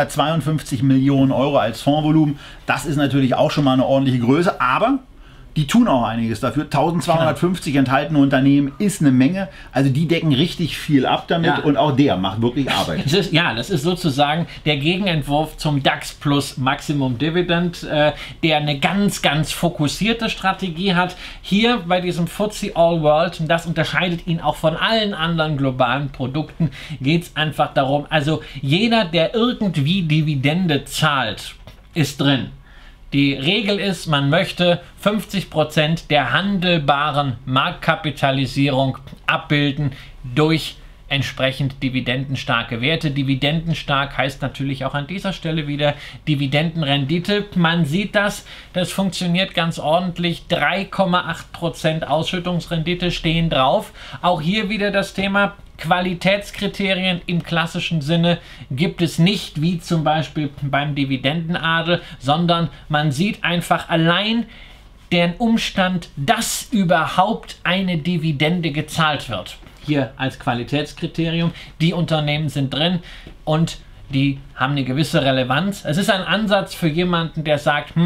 552 Millionen Euro als Fondsvolumen, das ist natürlich auch schon mal eine ordentliche Größe, aber die tun auch einiges dafür. 1250 enthaltene Unternehmen ist eine Menge. Also die decken richtig viel ab damit und auch der macht wirklich Arbeit. Das ist sozusagen der Gegenentwurf zum DAX Plus Maximum Dividend, der eine ganz, ganz fokussierte Strategie hat. Hier bei diesem FTSE All World, und das unterscheidet ihn auch von allen anderen globalen Produkten, geht es einfach darum, also jeder, der irgendwie Dividende zahlt, ist drin. Die Regel ist, man möchte 50% der handelbaren Marktkapitalisierung abbilden durch entsprechend dividendenstarke Werte. Dividendenstark heißt natürlich auch an dieser Stelle wieder Dividendenrendite. Man sieht das funktioniert ganz ordentlich. 3,8% Ausschüttungsrendite stehen drauf. Auch hier wieder das Thema Qualitätskriterien im klassischen Sinne gibt es nicht, wie zum Beispiel beim Dividendenadel, sondern man sieht einfach allein den Umstand, dass überhaupt eine Dividende gezahlt wird. Hier als Qualitätskriterium. Die Unternehmen sind drin und die haben eine gewisse Relevanz. Es ist ein Ansatz für jemanden, der sagt,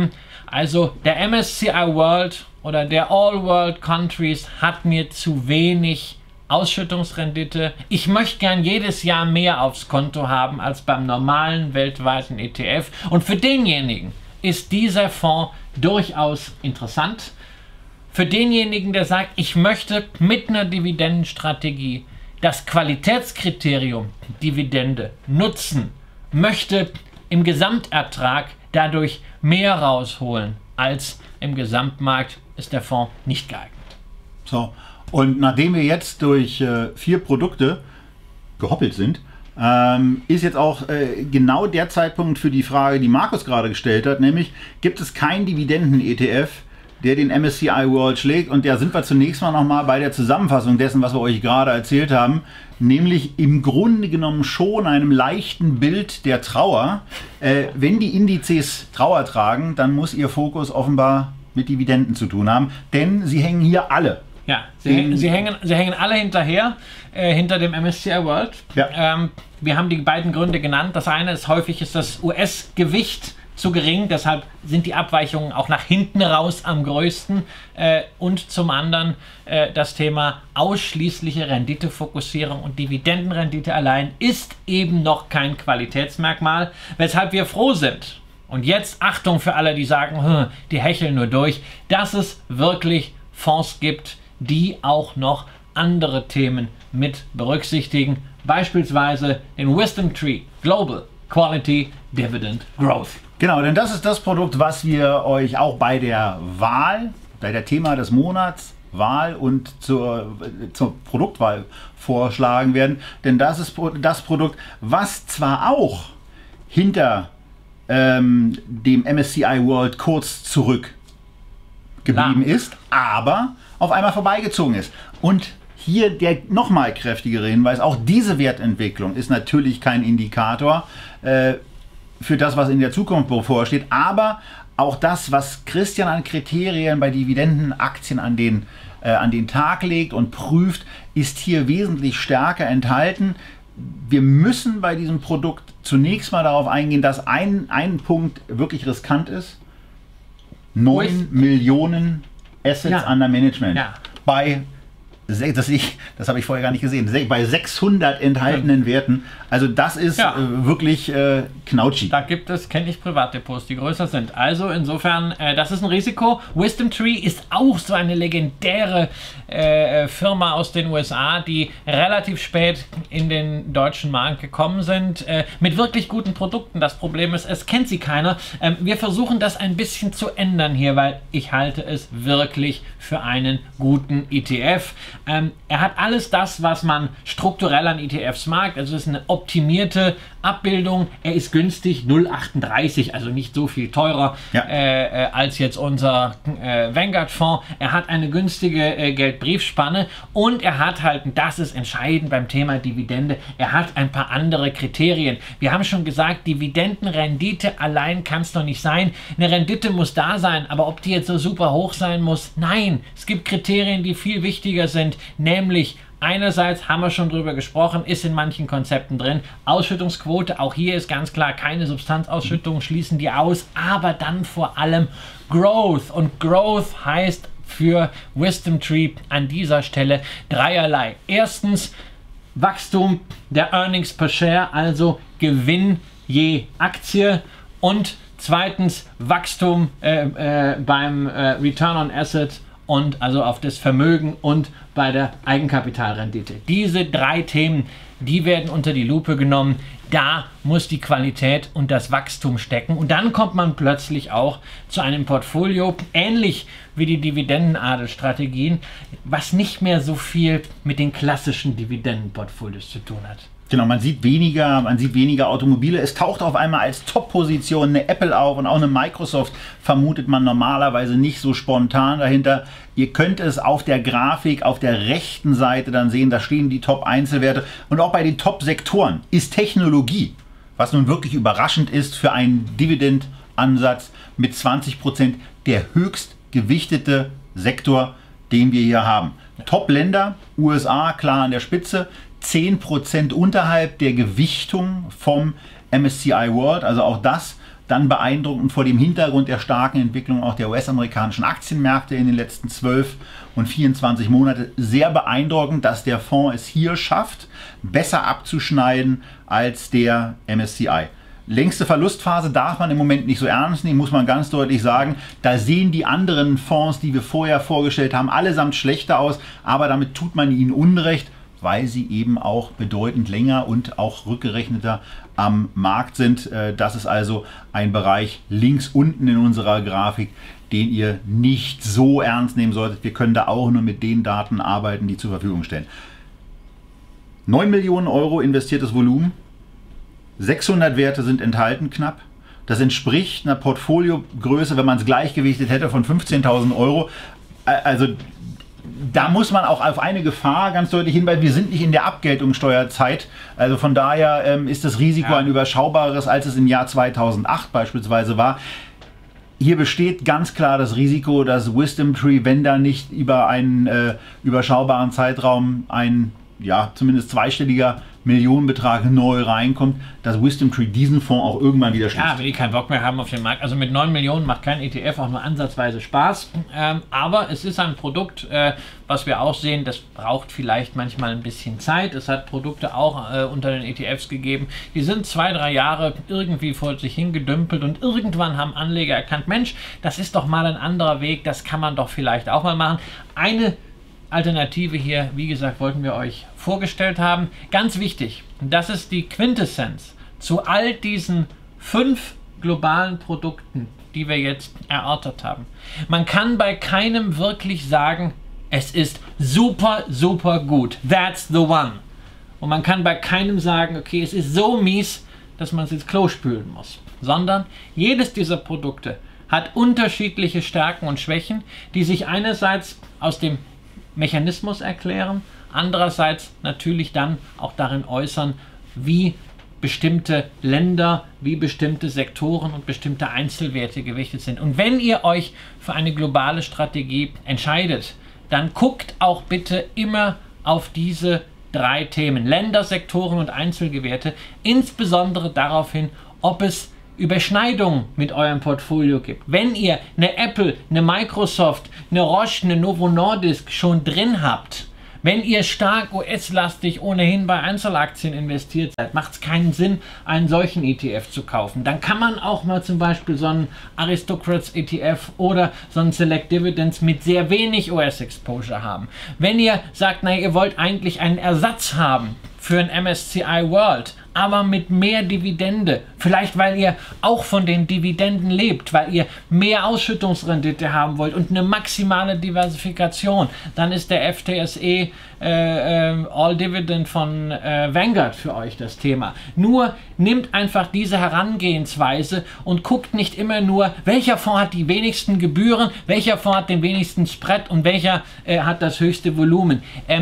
Also der MSCI World oder der All World Countries hat mir zu wenig Ausschüttungsrendite. Ich möchte gern jedes Jahr mehr aufs Konto haben als beim normalen weltweiten ETF. Und für denjenigen ist dieser Fonds durchaus interessant. Für denjenigen, der sagt, ich möchte mit einer Dividendenstrategie das Qualitätskriterium Dividende nutzen, möchte im Gesamtertrag dadurch mehr rausholen als im Gesamtmarkt, ist der Fonds nicht geeignet. So, und nachdem wir jetzt durch 4 Produkte gehoppelt sind, ist jetzt auch genau der Zeitpunkt für die Frage, die Markus gerade gestellt hat, nämlich gibt es keinen Dividenden-ETF, der den MSCI World schlägt, und da sind wir zunächst mal nochmal bei der Zusammenfassung dessen, was wir euch gerade erzählt haben, nämlich im Grunde genommen schon einem leichten Bild der Trauer. Wenn die Indizes Trauer tragen, dann muss ihr Fokus offenbar mit Dividenden zu tun haben, denn sie hängen hier alle. Ja, sie hängen alle hinterher, hinter dem MSCI World. Ja. Wir haben die beiden Gründe genannt. Das eine ist, häufig ist das US-Gewicht zu gering, deshalb sind die Abweichungen auch nach hinten raus am größten. Und zum anderen das Thema ausschließliche Renditefokussierung und Dividendenrendite allein ist eben noch kein Qualitätsmerkmal, weshalb wir froh sind. Und jetzt Achtung für alle, die sagen, die hecheln nur durch, dass es wirklich Fonds gibt, die auch noch andere Themen mit berücksichtigen, beispielsweise den Wisdom Tree Global Quality Dividend Growth. Genau, denn das ist das Produkt, was wir euch auch bei der Wahl, bei der Thema des Monats, Wahl und zur Produktwahl vorschlagen werden. Denn das ist das Produkt, was zwar auch hinter dem MSCI World kurz zurück geblieben ist, aber auf einmal vorbeigezogen ist. Und hier der nochmal kräftigere Hinweis, auch diese Wertentwicklung ist natürlich kein Indikator für das, was in der Zukunft bevorsteht, aber auch das, was Christian an Kriterien bei Dividendenaktien an den Tag legt und prüft, ist hier wesentlich stärker enthalten. Wir müssen bei diesem Produkt zunächst mal darauf eingehen, dass ein Punkt wirklich riskant ist. 9 Millionen Assets under Management. Ja. Das habe ich vorher gar nicht gesehen. Bei 600 enthaltenen Werten. Also das ist wirklich knautschig. Da gibt es, kenne ich Privatdepots, die größer sind. Also insofern, das ist ein Risiko. Wisdom Tree ist auch so eine legendäre Firma aus den USA, die relativ spät in den deutschen Markt gekommen sind, mit wirklich guten Produkten. Das Problem ist, es kennt sie keiner. Wir versuchen das ein bisschen zu ändern hier, weil ich halte es wirklich für einen guten ETF. Er hat alles das, was man strukturell an ETFs mag. Also es ist eine optimierte Abbildung. Er ist günstig, 0,38, also nicht so viel teurer als jetzt unser Vanguard-Fonds. Er hat eine günstige Geldbriefspanne und er hat halt, und das ist entscheidend beim Thema Dividende, er hat ein paar andere Kriterien. Wir haben schon gesagt, Dividendenrendite allein kann es doch nicht sein. Eine Rendite muss da sein, aber ob die jetzt so super hoch sein muss, nein. Es gibt Kriterien, die viel wichtiger sind, nämlich einerseits, haben wir schon drüber gesprochen, ist in manchen Konzepten drin, Ausschüttungsquote, auch hier ist ganz klar, keine Substanzausschüttungen schließen die aus, aber dann vor allem Growth. Und Growth heißt für Wisdom Tree an dieser Stelle dreierlei. Erstens, Wachstum der Earnings per Share, also Gewinn je Aktie, und zweitens Wachstum beim Return on Asset und also auf das Vermögen und bei der Eigenkapitalrendite. Diese drei Themen, die werden unter die Lupe genommen. Da muss die Qualität und das Wachstum stecken. Und dann kommt man plötzlich auch zu einem Portfolio, ähnlich wie die Dividendenadelstrategien, was nicht mehr so viel mit den klassischen Dividendenportfolios zu tun hat. Genau, man sieht weniger Automobile. Es taucht auf einmal als Top-Position eine Apple auf und auch eine Microsoft vermutet man normalerweise nicht so spontan dahinter. Ihr könnt es auf der Grafik auf der rechten Seite dann sehen, da stehen die Top-Einzelwerte. Und auch bei den Top-Sektoren ist Technologie, was nun wirklich überraschend ist für einen Dividendansatz mit 20%, der höchst gewichtete Sektor, den wir hier haben. Top-Länder, USA klar an der Spitze, 10% unterhalb der Gewichtung vom MSCI World, also auch das dann beeindruckend vor dem Hintergrund der starken Entwicklung auch der US-amerikanischen Aktienmärkte in den letzten 12 und 24 Monate sehr beeindruckend, dass der Fonds es hier schafft, besser abzuschneiden als der MSCI. Längste Verlustphase darf man im Moment nicht so ernst nehmen, muss man ganz deutlich sagen. Da sehen die anderen Fonds, die wir vorher vorgestellt haben, allesamt schlechter aus, aber damit tut man ihnen Unrecht, weil sie eben auch bedeutend länger und auch rückgerechneter am Markt sind. Das ist also ein Bereich links unten in unserer Grafik, den ihr nicht so ernst nehmen solltet. Wir können da auch nur mit den Daten arbeiten, die zur Verfügung stellen. 9 Millionen Euro investiertes Volumen, 600 Werte sind enthalten knapp. Das entspricht einer Portfoliogröße, wenn man es gleichgewichtet hätte, von 15.000 Euro. Also da muss man auch auf eine Gefahr ganz deutlich hinweisen. Wir sind nicht in der Abgeltungssteuerzeit. Also von daher ist das Risiko ein überschaubares, als es im Jahr 2008 beispielsweise war. Hier besteht ganz klar das Risiko, dass WisdomTree, wenn da nicht über einen überschaubaren Zeitraum ein zumindest zweistelliger Millionenbetrag neu reinkommt, dass WisdomTree diesen Fonds auch irgendwann wieder schließt. Ja, wenn die keinen Bock mehr haben auf den Markt. Also mit 9 Millionen macht kein ETF auch nur ansatzweise Spaß. Aber es ist ein Produkt, was wir auch sehen, das braucht vielleicht manchmal ein bisschen Zeit. Es hat Produkte auch unter den ETFs gegeben, die sind 2-3 Jahre irgendwie vor sich hingedümpelt und irgendwann haben Anleger erkannt, Mensch, das ist doch mal ein anderer Weg, das kann man doch vielleicht auch mal machen. Eine Alternative hier, wie gesagt, wollten wir euch vorgestellt haben. Ganz wichtig, das ist die Quintessenz zu all diesen 5 globalen Produkten, die wir jetzt erörtert haben. Man kann bei keinem wirklich sagen, es ist super, super gut. That's the one. Und man kann bei keinem sagen, okay, es ist so mies, dass man es ins Klo spülen muss. Sondern jedes dieser Produkte hat unterschiedliche Stärken und Schwächen, die sich einerseits aus dem Mechanismus erklären, andererseits natürlich dann auch darin äußern, wie bestimmte Länder, wie bestimmte Sektoren und bestimmte Einzelwerte gewichtet sind. Und wenn ihr euch für eine globale Strategie entscheidet, dann guckt auch bitte immer auf diese 3 Themen, Länder, Sektoren und Einzelwerte, insbesondere darauf hin, ob es Überschneidungen mit eurem Portfolio gibt. Wenn ihr eine Apple, eine Microsoft, eine Roche, eine Novo Nordisk schon drin habt, wenn ihr stark US-lastig ohnehin bei Einzelaktien investiert seid, macht es keinen Sinn, einen solchen ETF zu kaufen. Dann kann man auch mal zum Beispiel so einen Aristocrats ETF oder so einen Select Dividends mit sehr wenig US-Exposure haben. Wenn ihr sagt, naja, ihr wollt eigentlich einen Ersatz haben für ein MSCI World, aber mit mehr Dividende. Vielleicht, weil ihr auch von den Dividenden lebt, weil ihr mehr Ausschüttungsrendite haben wollt und eine maximale Diversifikation. Dann ist der FTSE All Dividend von Vanguard für euch das Thema. Nur nehmt einfach diese Herangehensweise und guckt nicht immer nur, welcher Fonds hat die wenigsten Gebühren, welcher Fonds hat den wenigsten Spread und welcher hat das höchste Volumen.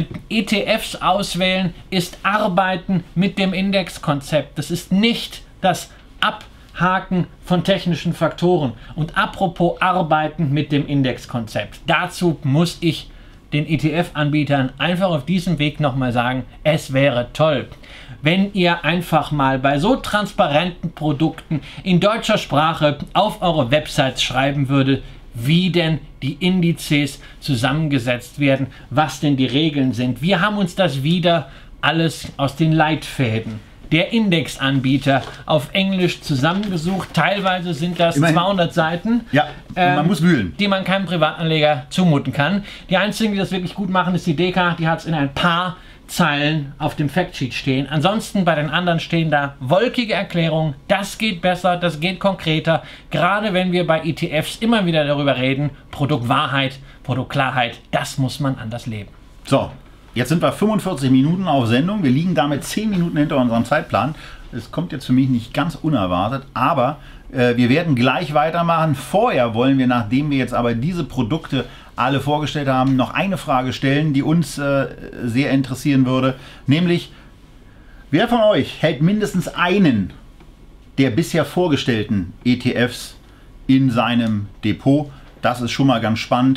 ETFs auswählen ist Arbeiten mit dem Indexkonzept. Das ist nicht das Abhaken von technischen Faktoren. Und apropos Arbeiten mit dem Indexkonzept. Dazu muss ich den ETF-Anbietern einfach auf diesem Weg nochmal sagen, es wäre toll, wenn ihr einfach mal bei so transparenten Produkten in deutscher Sprache auf eure Websites schreiben würdet, wie denn die Indizes zusammengesetzt werden, was denn die Regeln sind. Wir haben uns das wieder alles aus den Leitfäden der Indexanbieter auf Englisch zusammengesucht. Teilweise sind das 200 Seiten, ja, man muss wühlen, die man keinem Privatanleger zumuten kann. Die einzigen, die das wirklich gut machen, ist die DK. Die hat es in ein paar Zeilen auf dem Factsheet stehen. Ansonsten bei den anderen stehen da wolkige Erklärungen. Das geht besser, das geht konkreter. Gerade wenn wir bei ETFs immer wieder darüber reden, Produktwahrheit, Produktklarheit, das muss man anders leben. So. Jetzt sind wir 45 Minuten auf Sendung. Wir liegen damit 10 Minuten hinter unserem Zeitplan. Es kommt jetzt für mich nicht ganz unerwartet, aber wir werden gleich weitermachen. Vorher wollen wir, nachdem wir jetzt aber diese Produkte alle vorgestellt haben, noch eine Frage stellen, die uns sehr interessieren würde. Nämlich, wer von euch hält mindestens einen der bisher vorgestellten ETFs in seinem Depot? Das ist schon mal ganz spannend.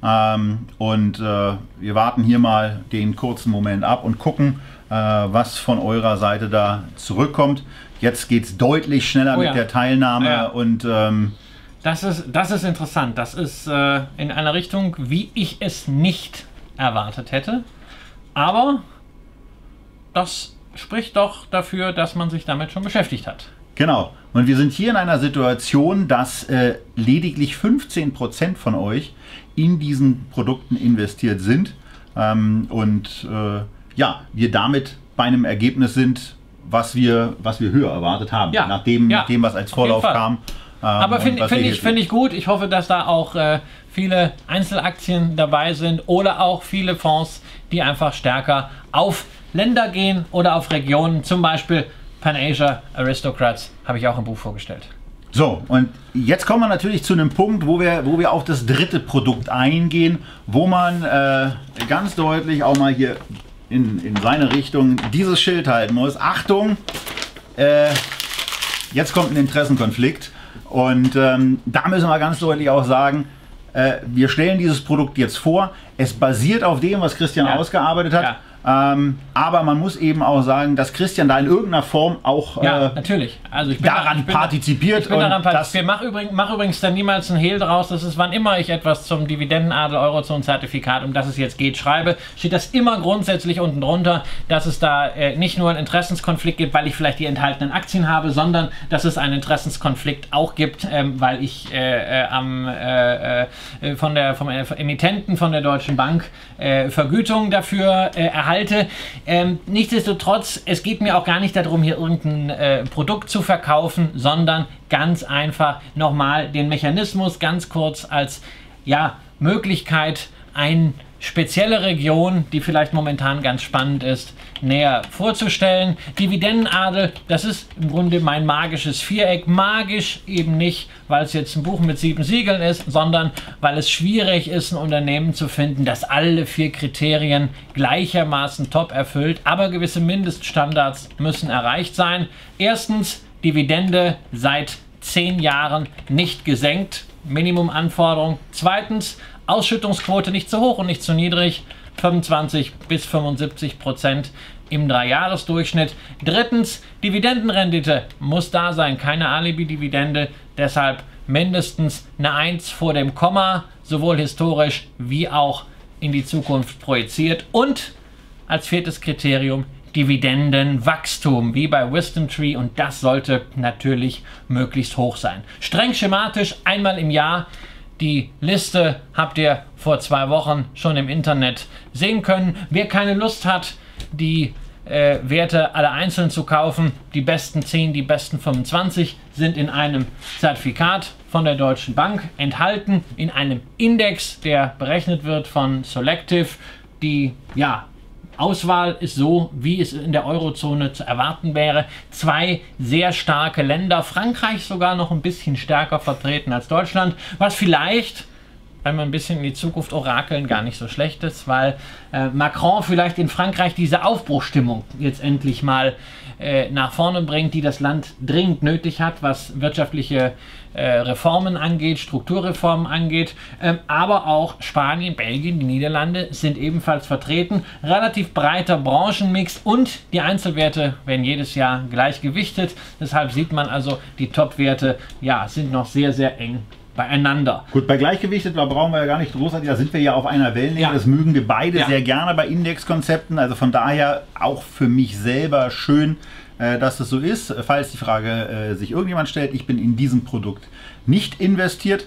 Wir warten hier mal den kurzen Moment ab und gucken, was von eurer Seite da zurückkommt. Jetzt geht es deutlich schneller mit der Teilnahme und das ist interessant. Das ist in einer Richtung, wie ich es nicht erwartet hätte. Aber das spricht doch dafür, dass man sich damit schon beschäftigt hat. Genau. Und wir sind hier in einer Situation, dass lediglich 15% von euch in diesen Produkten investiert sind. Wir damit bei einem Ergebnis sind, was wir höher erwartet haben, nach dem, was als Vorlauf kam. Aber finde ich gut. Ich hoffe, dass da auch viele Einzelaktien dabei sind oder auch viele Fonds, die einfach stärker auf Länder gehen oder auf Regionen. Zum Beispiel Pan-Asia Aristocrats habe ich auch im Buch vorgestellt. So, und jetzt kommen wir natürlich zu einem Punkt, wo wir auf das dritte Produkt eingehen, wo man ganz deutlich auch mal hier in seine Richtung dieses Schild halten muss. Achtung, jetzt kommt ein Interessenkonflikt und da müssen wir ganz deutlich auch sagen, wir stellen dieses Produkt jetzt vor. Es basiert auf dem, was Christian ausgearbeitet hat. Aber man muss eben auch sagen, dass Christian da in irgendeiner Form auch natürlich. Also ich bin daran partizipiert. Ich bin daran partizipiert. Mach übrigens dann niemals einen Hehl draus. Das ist, wann immer ich etwas zum Dividendenadel Eurozone-Zertifikat, um das es jetzt geht, schreibe, steht das immer grundsätzlich unten drunter, dass es da nicht nur einen Interessenskonflikt gibt, weil ich vielleicht die enthaltenen Aktien habe, sondern dass es einen Interessenskonflikt auch gibt, weil ich vom Emittenten, von der Deutschen Bank, Vergütung dafür erhalte. Nichtsdestotrotz, es geht mir auch gar nicht darum, hier irgendein Produkt zu verkaufen, sondern ganz einfach nochmal den Mechanismus ganz kurz als Möglichkeit, eine spezielle Region, die vielleicht momentan ganz spannend ist, näher vorzustellen. Dividendenadel, das ist im Grunde mein magisches Viereck. Magisch eben nicht, weil es jetzt ein Buch mit 7 Siegeln ist, sondern weil es schwierig ist, ein Unternehmen zu finden, das alle 4 Kriterien gleichermaßen top erfüllt. Aber gewisse Mindeststandards müssen erreicht sein. Erstens, Dividende seit 10 Jahren nicht gesenkt. Minimumanforderung. Zweitens, Ausschüttungsquote nicht zu hoch und nicht zu niedrig. 25 bis 75% im 3-Jahres-Durchschnitt. Drittens, Dividendenrendite muss da sein, keine Alibi-Dividende, deshalb mindestens eine 1 vor dem Komma, sowohl historisch wie auch in die Zukunft projiziert. Und als 4. Kriterium Dividendenwachstum, wie bei Wisdom Tree, und das sollte natürlich möglichst hoch sein. Streng schematisch, einmal im Jahr. Die Liste habt ihr vor 2 Wochen schon im Internet sehen können. Wer keine Lust hat, die Werte alle einzeln zu kaufen, die besten 10, die besten 25 sind in einem Zertifikat von der Deutschen Bank enthalten, in einem Index, der berechnet wird von Selective. Die Auswahl ist so, wie es in der Eurozone zu erwarten wäre. 2 sehr starke Länder, Frankreich sogar noch ein bisschen stärker vertreten als Deutschland, was vielleicht, wenn wir ein bisschen in die Zukunft orakeln, gar nicht so schlecht ist, weil Macron vielleicht in Frankreich diese Aufbruchstimmung jetzt endlich mal nach vorne bringt, die das Land dringend nötig hat, was wirtschaftliche Reformen angeht, Strukturreformen angeht, aber auch Spanien, Belgien, die Niederlande sind ebenfalls vertreten. Relativ breiter Branchenmix und die Einzelwerte werden jedes Jahr gleich gewichtet. Deshalb sieht man also, die Top-Werte sind noch sehr, sehr eng beieinander. Gut, bei gleichgewichtet brauchen wir ja gar nicht großartig, da sind wir ja auf einer Wellenlänge, das mögen wir beide sehr gerne bei Indexkonzepten, also von daher auch für mich selber schön, dass es so ist. Falls die Frage sich irgendjemand stellt, ich bin in diesem Produkt nicht investiert,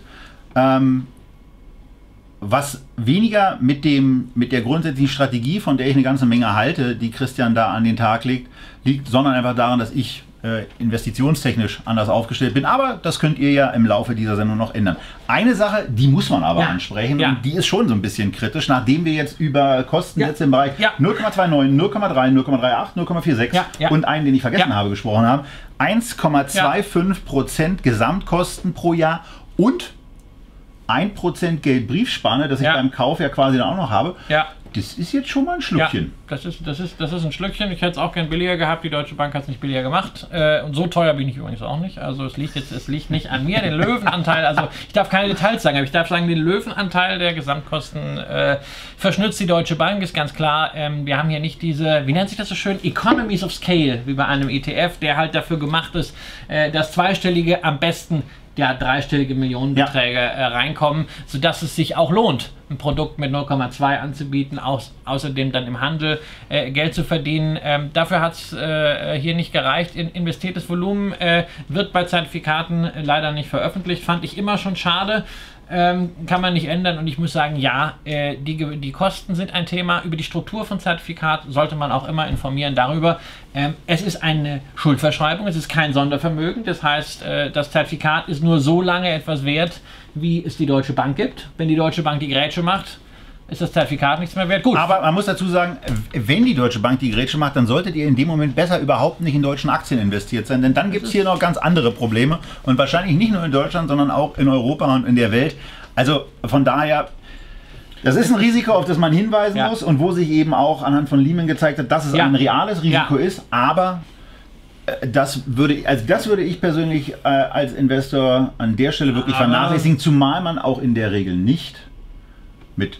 was weniger mit der grundsätzlichen Strategie, von der ich eine ganze Menge halte, die Christian da an den Tag liegt, sondern einfach daran, dass ich investitionstechnisch anders aufgestellt bin, aber das könnt ihr ja im Laufe dieser Sendung noch ändern. Eine Sache, die muss man aber ansprechen, und die ist schon so ein bisschen kritisch, nachdem wir jetzt über Kostensätze im Bereich 0,29, 0,3, 0,38, 0,46 und einen, den ich vergessen habe, gesprochen haben. 1,25% Gesamtkosten pro Jahr und 1% Geldbriefspanne, das ich beim Kauf ja quasi dann auch noch habe. Das ist jetzt schon mal ein Schlückchen. Ja, das ist ein Schlückchen. Ich hätte es auch gern billiger gehabt. Die Deutsche Bank hat es nicht billiger gemacht. Und so teuer bin ich übrigens auch nicht. Also es liegt nicht an mir. Den Löwenanteil, also ich darf keine Details sagen, aber ich darf sagen, den Löwenanteil der Gesamtkosten verschnützt die Deutsche Bank, ist ganz klar. Wir haben hier nicht diese, wie nennt sich das so schön, Economies of Scale, wie bei einem ETF, der halt dafür gemacht ist, dass zweistellige, am besten dreistellige Millionenbeträge reinkommen, sodass es sich auch lohnt, ein Produkt mit 0,2 anzubieten, außerdem dann im Handel Geld zu verdienen. Dafür hat es hier nicht gereicht. Investiertes Volumen wird bei Zertifikaten leider nicht veröffentlicht. Fand ich immer schon schade. Kann man nicht ändern, und ich muss sagen, ja, die Kosten sind ein Thema. Über die Struktur von Zertifikat sollte man auch immer informieren darüber. Es ist eine Schuldverschreibung, es ist kein Sondervermögen, das heißt, das Zertifikat ist nur so lange etwas wert, wie es die Deutsche Bank gibt. Wenn die Deutsche Bank die Grätsche macht, ist das Zertifikat nichts mehr wert. Gut. Aber man muss dazu sagen, wenn die Deutsche Bank die Grätsche macht, dann solltet ihr in dem Moment besser überhaupt nicht in deutschen Aktien investiert sein, denn dann gibt es hier noch ganz andere Probleme und wahrscheinlich nicht nur in Deutschland, sondern auch in Europa und in der Welt. Also von daher, das ist ein Risiko, auf das man hinweisen muss und wo sich eben auch anhand von Lehman gezeigt hat, dass es ein reales Risiko ist, aber das würde ich persönlich als Investor an der Stelle wirklich vernachlässigen, zumal man auch in der Regel nicht mit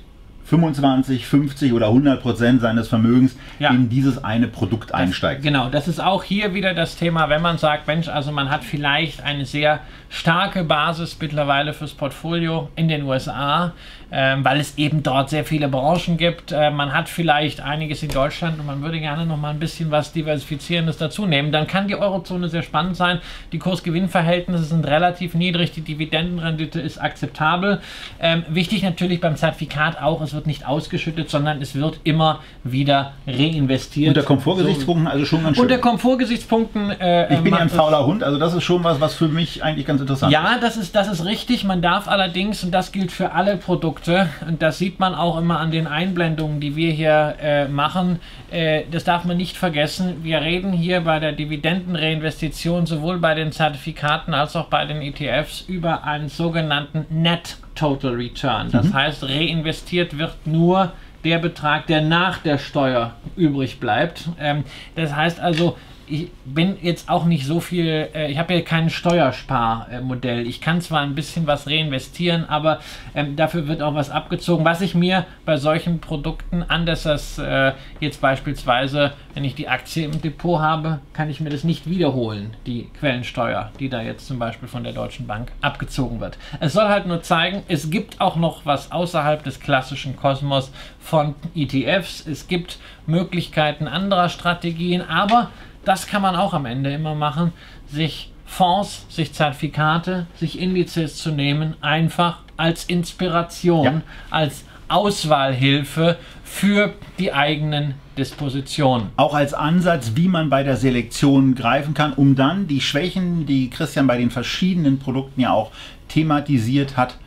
25, 50 oder 100% seines Vermögens in dieses eine Produkt einsteigt. Genau, das ist auch hier wieder das Thema, wenn man sagt, Mensch, also man hat vielleicht eine sehr starke Basis mittlerweile fürs Portfolio in den USA, weil es eben dort sehr viele Branchen gibt. Man hat vielleicht einiges in Deutschland und man würde gerne noch mal ein bisschen was Diversifizierendes dazu nehmen. Dann kann die Eurozone sehr spannend sein. Die Kurs-Gewinn-Verhältnisse sind relativ niedrig, die Dividendenrendite ist akzeptabel. Wichtig natürlich beim Zertifikat auch, es wird nicht ausgeschüttet, sondern es wird immer wieder reinvestiert. Unter Komfortgesichtspunkten also schon ganz schön. Unter Komfortgesichtspunkten. Ich bin ja ein fauler Hund, also das ist schon was für mich eigentlich ganz interessant ist. Ja, das ist richtig. Man darf allerdings, und das gilt für alle Produkte, und das sieht man auch immer an den Einblendungen, die wir hier machen, das darf man nicht vergessen. Wir reden hier bei der Dividendenreinvestition sowohl bei den Zertifikaten als auch bei den ETFs über einen sogenannten Net Total Return. Das heißt, reinvestiert wird nur der Betrag, der nach der Steuer übrig bleibt. Das heißt also, ich bin jetzt auch nicht so viel, ich habe ja kein Steuersparmodell. Ich kann zwar ein bisschen was reinvestieren, aber dafür wird auch was abgezogen. Was ich mir bei solchen Produkten, anders als jetzt beispielsweise, wenn ich die Aktie im Depot habe, kann ich mir das nicht wiederholen, die Quellensteuer, die da jetzt zum Beispiel von der Deutschen Bank abgezogen wird. Es soll halt nur zeigen, es gibt auch noch was außerhalb des klassischen Kosmos von ETFs. Es gibt Möglichkeiten anderer Strategien, aber das kann man auch am Ende immer machen, sich Fonds, sich Zertifikate, sich Indizes zu nehmen, einfach als Inspiration, als Auswahlhilfe für die eigenen Dispositionen. Auch als Ansatz, wie man bei der Selektion greifen kann, um dann die Schwächen, die Christian bei den verschiedenen Produkten ja auch thematisiert hat,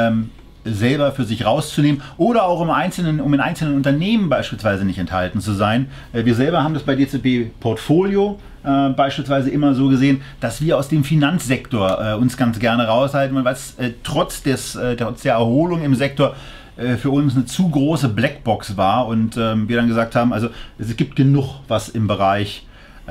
selber für sich rauszunehmen oder auch um in einzelnen Unternehmen beispielsweise nicht enthalten zu sein. Wir selber haben das bei DZB Portfolio beispielsweise immer so gesehen, dass wir aus dem Finanzsektor uns ganz gerne raushalten, weil es trotz der Erholung im Sektor für uns eine zu große Blackbox war und wir dann gesagt haben, also es gibt genug, was im Bereich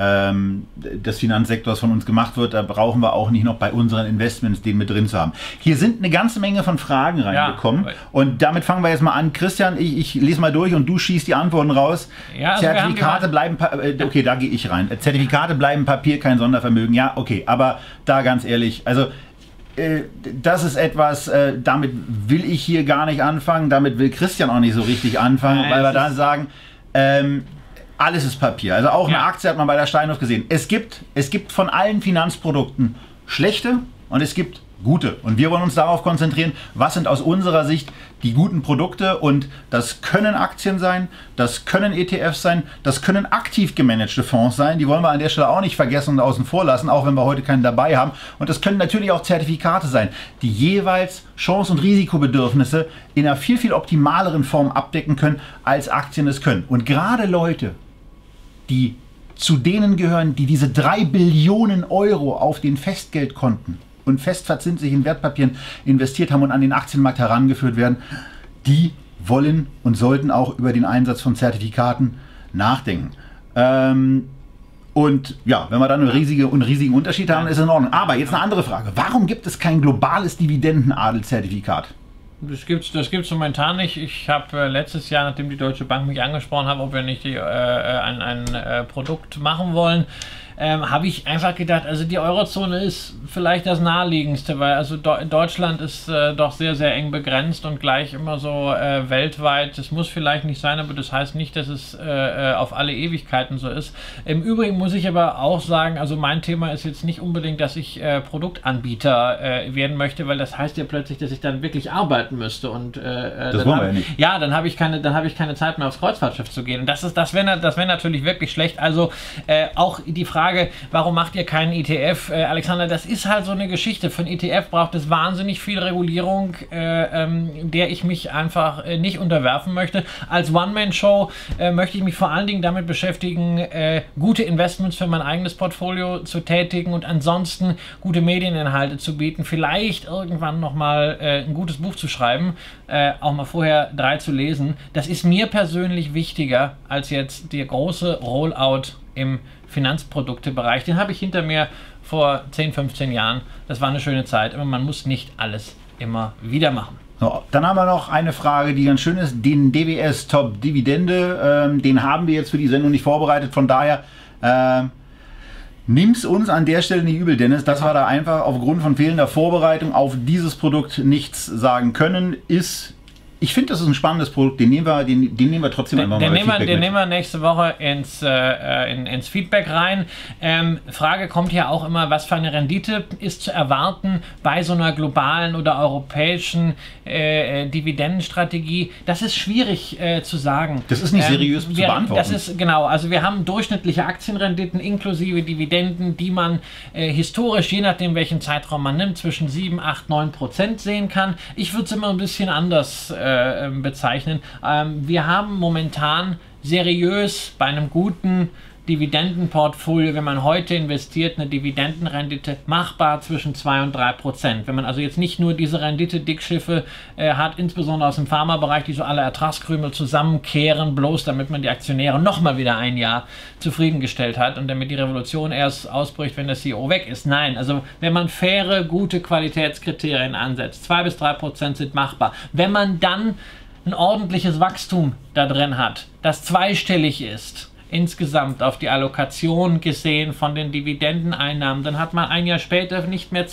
des Finanzsektors von uns gemacht wird, da brauchen wir auch nicht noch bei unseren Investments den mit drin zu haben. Hier sind eine ganze Menge von Fragen reingekommen und damit fangen wir jetzt mal an. Christian, ich lese mal durch und du schießt die Antworten raus. Ja, also Zertifikate bleiben, okay, da gehe ich rein. Zertifikate bleiben Papier, kein Sondervermögen. Ja, okay, aber da ganz ehrlich, also das ist etwas, damit will ich hier gar nicht anfangen, damit will Christian auch nicht so richtig anfangen, weil wir dann sagen, alles ist Papier. Also auch eine Aktie hat man bei der Steinhoff gesehen. Es gibt von allen Finanzprodukten schlechte und es gibt gute. Und wir wollen uns darauf konzentrieren, was sind aus unserer Sicht die guten Produkte, und das können Aktien sein, das können ETFs sein, das können aktiv gemanagte Fonds sein, die wollen wir an der Stelle auch nicht vergessen und außen vor lassen, auch wenn wir heute keinen dabei haben. Und das können natürlich auch Zertifikate sein, die jeweils Chance- und Risikobedürfnisse in einer viel, viel optimaleren Form abdecken können, als Aktien es können. Und gerade Leute, die zu denen gehören, die diese 3 Billionen Euro auf den Festgeldkonten und festverzinslich in Wertpapieren investiert haben und an den Aktienmarkt herangeführt werden, die wollen und sollten auch über den Einsatz von Zertifikaten nachdenken. Und ja, wenn wir dann einen riesigen Unterschied haben, ist es in Ordnung. Aber jetzt eine andere Frage. Warum gibt es kein globales Dividendenadelzertifikat? Das gibt's momentan nicht. Ich habe letztes Jahr, nachdem die Deutsche Bank mich angesprochen hat, ob wir nicht ein Produkt machen wollen, habe ich einfach gedacht, also die Eurozone ist vielleicht das naheliegendste, weil also Deutschland ist doch sehr, sehr eng begrenzt und gleich immer so weltweit. Das muss vielleicht nicht sein, aber das heißt nicht, dass es auf alle Ewigkeiten so ist. Im Übrigen muss ich aber auch sagen, also mein Thema ist jetzt nicht unbedingt, dass ich Produktanbieter werden möchte, weil das heißt ja plötzlich, dass ich dann wirklich arbeiten müsste und das wollen wir ja nicht. Ja, dann habe ich keine Zeit mehr aufs Kreuzfahrtschiff zu gehen. Und das wäre natürlich wirklich schlecht. Also auch die Frage, warum macht ihr keinen ETF? Alexander, das ist halt so eine Geschichte. Für einen ETF braucht es wahnsinnig viel Regulierung, der ich mich einfach nicht unterwerfen möchte. Als One-Man-Show möchte ich mich vor allen Dingen damit beschäftigen, gute Investments für mein eigenes Portfolio zu tätigen und ansonsten gute Medieninhalte zu bieten. Vielleicht irgendwann nochmal ein gutes Buch zu schreiben, auch mal vorher 3 zu lesen. Das ist mir persönlich wichtiger als jetzt der große Rollout im Finanzproduktebereich. Den habe ich hinter mir vor 10, 15 Jahren. Das war eine schöne Zeit, aber man muss nicht alles immer wieder machen. So, dann haben wir noch eine Frage, die ganz schön ist. Den DWS Top Dividende, den haben wir jetzt für die Sendung nicht vorbereitet. Von daher nimm's uns an der Stelle nicht übel, Dennis, dass wir da einfach aufgrund von fehlender Vorbereitung auf dieses Produkt nichts sagen können. Ich finde, das ist ein spannendes Produkt, den nehmen wir trotzdem einfach mal Den nehmen wir nächste Woche ins Feedback rein. Frage kommt ja auch immer, was für eine Rendite ist zu erwarten bei so einer globalen oder europäischen Dividendenstrategie. Das ist schwierig zu sagen. Das ist nicht seriös zu beantworten. Das ist, genau, also wir haben durchschnittliche Aktienrenditen inklusive Dividenden, die man historisch, je nachdem welchen Zeitraum man nimmt, zwischen 7, 8, 9% sehen kann. Ich würde es immer ein bisschen anders bezeichnen. Wir haben momentan seriös bei einem guten Dividendenportfolio, wenn man heute investiert, eine Dividendenrendite machbar zwischen 2 und 3%. Wenn man also jetzt nicht nur diese Rendite-Dickschiffe hat, insbesondere aus dem Pharmabereich, die so alle Ertragskrümel zusammenkehren, bloß damit man die Aktionäre nochmal wieder ein Jahr zufriedengestellt hat und damit die Revolution erst ausbricht, wenn der CEO weg ist. Nein, also wenn man faire, gute Qualitätskriterien ansetzt, 2 bis 3% sind machbar. Wenn man dann ein ordentliches Wachstum da drin hat, das zweistellig ist, insgesamt auf die Allokation gesehen von den Dividendeneinnahmen, dann hat man ein Jahr später nicht mehr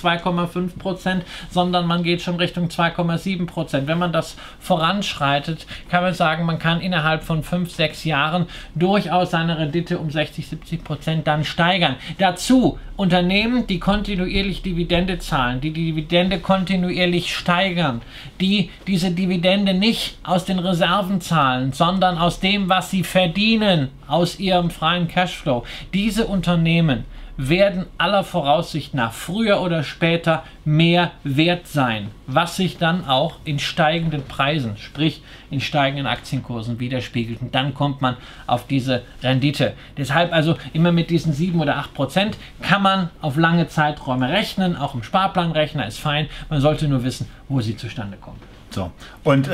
2,5%, sondern man geht schon Richtung 2,7%. Wenn man das voranschreitet, kann man sagen, man kann innerhalb von 5, 6 Jahren durchaus seine Rendite um 60, 70% dann steigern. Dazu Unternehmen, die kontinuierlich Dividende zahlen, die Dividende kontinuierlich steigern, die diese Dividende nicht aus den Reserven zahlen, sondern aus dem, was sie verdienen, aus ihrem freien Cashflow. Diese Unternehmen werden aller Voraussicht nach früher oder später mehr wert sein, was sich dann auch in steigenden Preisen, sprich in steigenden Aktienkursen widerspiegelt. Und dann kommt man auf diese Rendite. Deshalb also immer mit diesen 7 oder 8% kann man auf lange Zeiträume rechnen, auch im Sparplanrechner ist fein. Man sollte nur wissen, wo sie zustande kommen. So, und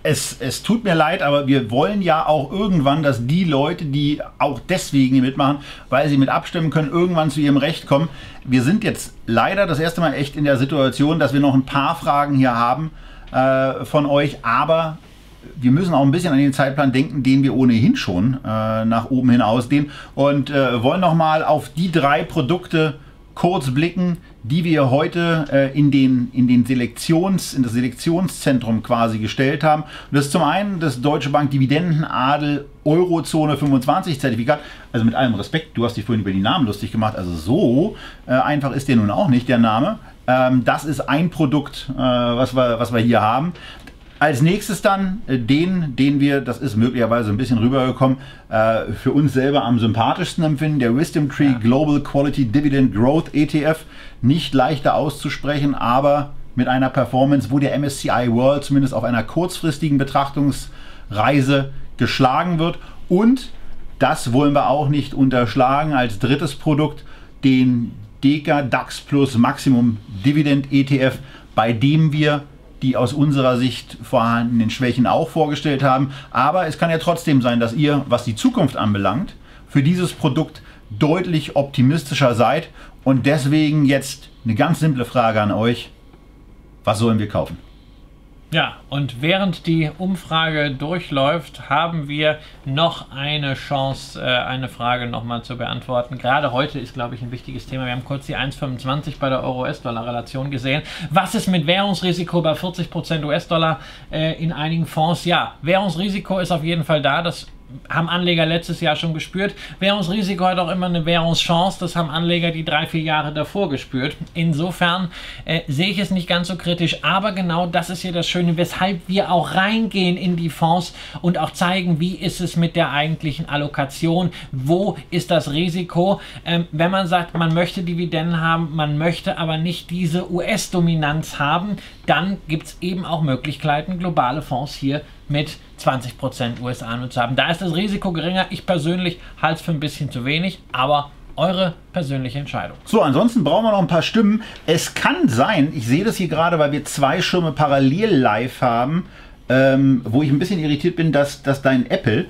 es tut mir leid, aber wir wollen ja auch irgendwann, dass die Leute, die auch deswegen hier mitmachen, weil sie mit abstimmen können, irgendwann zu ihrem Recht kommen. Wir sind jetzt leider das erste Mal echt in der Situation, dass wir noch ein paar Fragen hier haben von euch, aber wir müssen auch ein bisschen an den Zeitplan denken, den wir ohnehin schon nach oben hin ausdehnen und wollen nochmal auf die 3 Produkte kurz blicken, die wir heute in das Selektionszentrum quasi gestellt haben. Und das ist zum einen das Deutsche Bank Dividendenadel Eurozone 25 Zertifikat. Also mit allem Respekt, du hast dich vorhin über die Namen lustig gemacht, also so einfach ist der nun auch nicht, der Name. Das ist ein Produkt, was wir hier haben. Als nächstes dann den wir, das ist möglicherweise ein bisschen rübergekommen, für uns selber am sympathischsten empfinden, der Wisdom Tree Global Quality Dividend Growth ETF. Nicht leichter auszusprechen, aber mit einer Performance, wo der MSCI World zumindest auf einer kurzfristigen Betrachtungsreise geschlagen wird. Und das wollen wir auch nicht unterschlagen, als drittes Produkt den DECA DAX Plus Maximum Dividend ETF, bei dem wir die aus unserer Sicht vorhandenen Schwächen auch vorgestellt haben. Aber es kann ja trotzdem sein, dass ihr, was die Zukunft anbelangt, für dieses Produkt deutlich optimistischer seid. Und deswegen jetzt eine ganz simple Frage an euch. Was sollen wir kaufen? Ja, und während die Umfrage durchläuft, haben wir noch eine Chance, eine Frage nochmal zu beantworten. Gerade heute ist, glaube ich, ein wichtiges Thema. Wir haben kurz die 1,25 bei der Euro-US-Dollar-Relation gesehen. Was ist mit Währungsrisiko bei 40% US-Dollar in einigen Fonds? Ja, Währungsrisiko ist auf jeden Fall da. Das haben Anleger letztes Jahr schon gespürt. Währungsrisiko hat auch immer eine Währungschance. Das haben Anleger die 3-4 Jahre davor gespürt. Insofern sehe ich es nicht ganz so kritisch. Aber genau das ist hier das Schöne, weshalb wir auch reingehen in die Fonds und auch zeigen, wie ist es mit der eigentlichen Allokation. Wo ist das Risiko? Wenn man sagt, man möchte Dividenden haben, man möchte aber nicht diese US-Dominanz haben, dann gibt es eben auch Möglichkeiten, globale Fonds hier mit 20% USA nur zu haben. Da ist das Risiko geringer. Ich persönlich halte es für ein bisschen zu wenig, aber eure persönliche Entscheidung. So, ansonsten brauchen wir noch ein paar Stimmen. Es kann sein, ich sehe das hier gerade, weil wir 2 Schirme parallel live haben, wo ich ein bisschen irritiert bin, dass dein Apple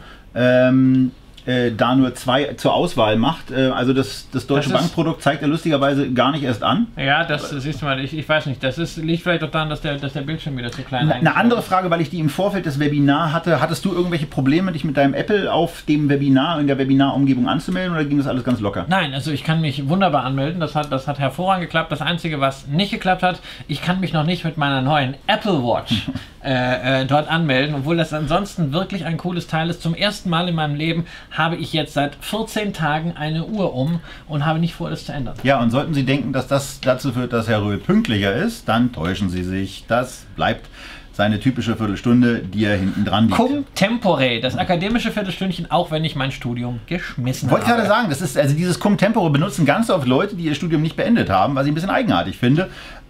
da nur 2 zur Auswahl macht. Also das Deutsche Bankprodukt zeigt er lustigerweise gar nicht erst an. Ja, das siehst du mal, ich weiß nicht, liegt vielleicht auch daran, dass der Bildschirm wieder zu klein ist. Eine andere Frage, weil ich die im Vorfeld des Webinars hatte, hattest du irgendwelche Probleme, dich mit deinem Apple auf dem Webinar, in der Webinarumgebung anzumelden, oder ging das alles ganz locker? Nein, also ich kann mich wunderbar anmelden, das hat hervorragend geklappt. Das Einzige, was nicht geklappt hat, ich kann mich noch nicht mit meiner neuen Apple Watch dort anmelden, obwohl das ansonsten wirklich ein cooles Teil ist. Zum ersten Mal in meinem Leben habe ich jetzt seit 14 Tagen eine Uhr um und habe nicht vor, das zu ändern. Ja, und sollten Sie denken, dass das dazu führt, dass Herr Röhl pünktlicher ist, dann täuschen Sie sich. Das bleibt seine typische Viertelstunde, die er hinten dran liegt. Cum tempore, das akademische Viertelstündchen, auch wenn ich mein Studium geschmissen habe. Wollte ich gerade sagen, das ist, also dieses Cum tempore benutzen ganz oft Leute, die ihr Studium nicht beendet haben, was ich ein bisschen eigenartig finde.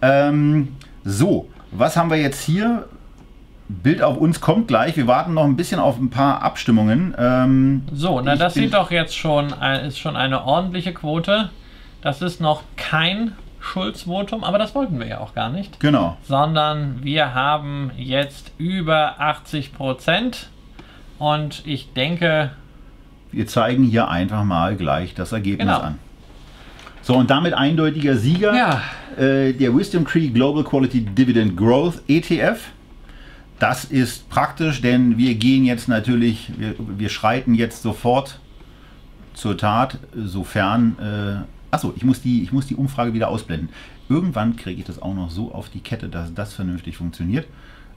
So, was haben wir jetzt hier? Bild auf uns kommt gleich. Wir warten noch ein bisschen auf ein paar Abstimmungen. So, na das sieht doch jetzt schon, ist schon eine ordentliche Quote. Das ist noch kein Schulz-Votum, aber das wollten wir ja auch gar nicht. Genau. Sondern wir haben jetzt über 80% und ich denke... Wir zeigen hier einfach mal gleich das Ergebnis an. So, und damit eindeutiger Sieger, ja. Der Wisdom Tree Global Quality Dividend Growth ETF. Das ist praktisch, denn wir gehen jetzt natürlich, wir schreiten jetzt sofort zur Tat, sofern, achso, ich muss die Umfrage wieder ausblenden. Irgendwann kriege ich das auch noch so auf die Kette, dass das vernünftig funktioniert.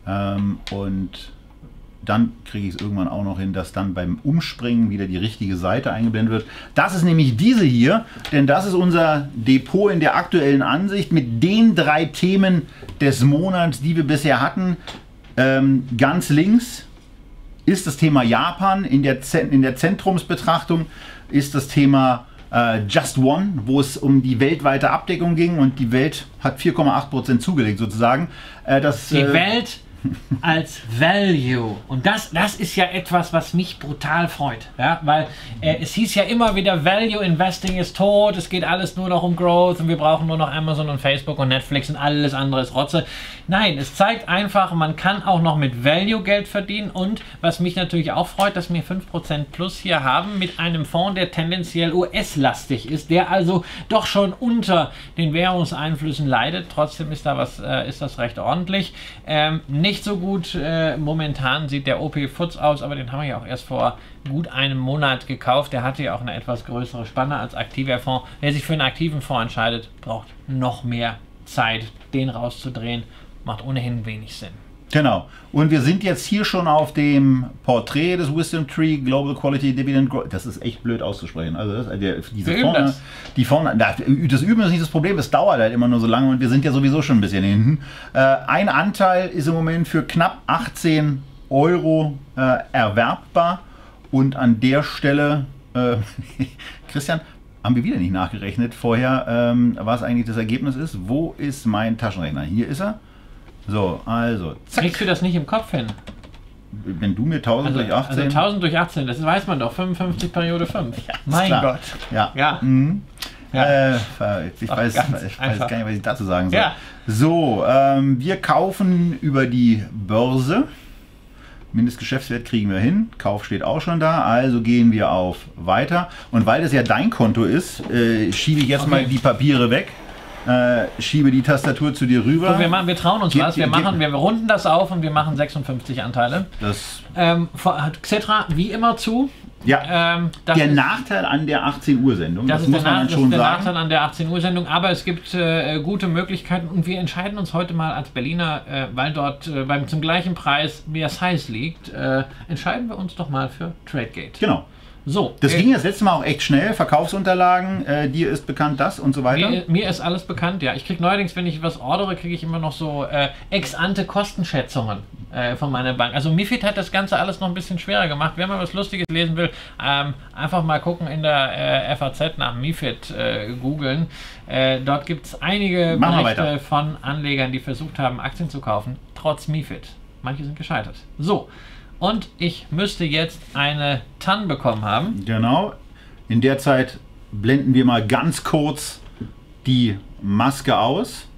Und dann kriege ich es irgendwann auch noch hin, dass dann beim Umspringen wieder die richtige Seite eingeblendet wird. Das ist nämlich diese hier, denn das ist unser Depot in der aktuellen Ansicht mit den 3 Themen des Monats, die wir bisher hatten. Ganz links ist das Thema Japan, in der Zentrumsbetrachtung ist das Thema Just One, wo es um die weltweite Abdeckung ging und die Welt hat 4,8% zugelegt sozusagen. Die Welt als Value. Und das ist ja etwas, was mich brutal freut. Ja? Weil es hieß ja immer wieder, Value Investing ist tot, es geht alles nur noch um Growth und wir brauchen nur noch Amazon und Facebook und Netflix und alles andere ist Rotze. Nein, es zeigt einfach, man kann auch noch mit Value Geld verdienen und was mich natürlich auch freut, dass wir 5% plus hier haben mit einem Fonds, der tendenziell US-lastig ist, der also doch schon unter den Währungseinflüssen leidet. Trotzdem ist das recht ordentlich. Nicht so gut momentan sieht der OP Futz aus, aber den haben wir ja auch erst vor gut einem Monat gekauft. Der hatte ja auch eine etwas größere Spanne als aktiver Fonds. Wer sich für einen aktiven Fonds entscheidet, braucht noch mehr Zeit, den rauszudrehen. Macht ohnehin wenig Sinn. Genau. Und wir sind jetzt hier schon auf dem Porträt des Wisdom Tree Global Quality Dividend Growth. Das ist echt blöd auszusprechen. Also das Üben ist nicht das Problem, es dauert halt immer nur so lange und wir sind ja sowieso schon ein bisschen hinten. Ein Anteil ist im Moment für knapp 18 Euro erwerbbar und an der Stelle, Christian, haben wir wieder nicht nachgerechnet vorher, was eigentlich das Ergebnis ist. Wo ist mein Taschenrechner? Hier ist er. So, also, zack. Kriegst du das nicht im Kopf hin? Wenn du mir 1000 durch 18... Also 1000 durch 18, das weiß man doch, 55 Periode 5. Ja, mein klar. Gott. Ja. Ja. Mhm. Ja. Ich weiß gar nicht, was ich dazu sagen soll. Ja. So, wir kaufen über die Börse. Mindestgeschäftswert kriegen wir hin. Kauf steht auch schon da. Also gehen wir auf Weiter. Und weil das ja dein Konto ist, schiebe ich jetzt mal die Papiere weg. Schiebe die Tastatur zu dir rüber. So, wir trauen uns was. Wir runden das auf und wir machen 56 Anteile. Das Xetra wie immer zu. Ja, der Nachteil an der 18 Uhr Sendung, das muss man schon sagen. Der Nachteil an der 18 Uhr Sendung, aber es gibt gute Möglichkeiten und wir entscheiden uns heute mal als Berliner, weil dort zum gleichen Preis mehr Size liegt, entscheiden wir uns doch mal für Tradegate. Genau. So, das ging das letzte Mal auch echt schnell. Verkaufsunterlagen, dir ist bekannt das und so weiter. Mir ist alles bekannt, ja. Ich kriege neuerdings, wenn ich was ordere, kriege ich immer noch so Ex-ante-Kostenschätzungen von meiner Bank. Also MiFID hat das Ganze alles noch ein bisschen schwerer gemacht. Wer mal was Lustiges lesen will, einfach mal gucken in der FAZ nach MiFID googeln. Dort gibt es einige Berichte von Anlegern, die versucht haben, Aktien zu kaufen, trotz MiFID. Manche sind gescheitert. So. Und ich müsste jetzt eine TAN bekommen haben. Genau. In der Zeit blenden wir mal ganz kurz die Maske aus.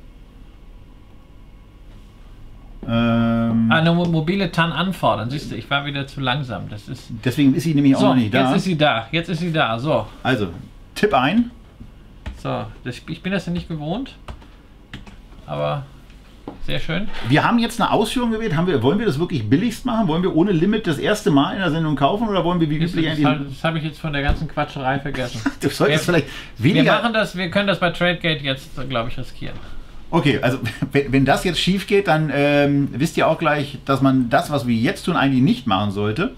Eine mobile TAN anfordern. Siehst du, ich war wieder zu langsam. Deswegen ist sie nämlich auch noch nicht da. Jetzt ist sie da. Jetzt ist sie da. So. Also, Tipp ein. So, ich bin das ja nicht gewohnt. Aber... Sehr schön. Wir haben jetzt eine Ausführung gewählt. Wollen wir das wirklich billigst machen? Wollen wir ohne Limit das erste Mal in der Sendung kaufen oder wollen wir wie üblich eigentlich... Das habe ich jetzt von der ganzen Quatscherei vergessen. Du solltest vielleicht weniger... Wir können das bei Tradegate jetzt, glaube ich, riskieren. Okay, also wenn das jetzt schief geht, dann wisst ihr auch gleich, dass man das, was wir jetzt tun, eigentlich nicht machen sollte.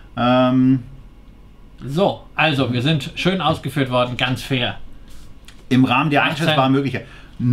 So, also wir sind schön ausgeführt worden, ganz fair. Im Rahmen der einschätzbaren Möglichkeit.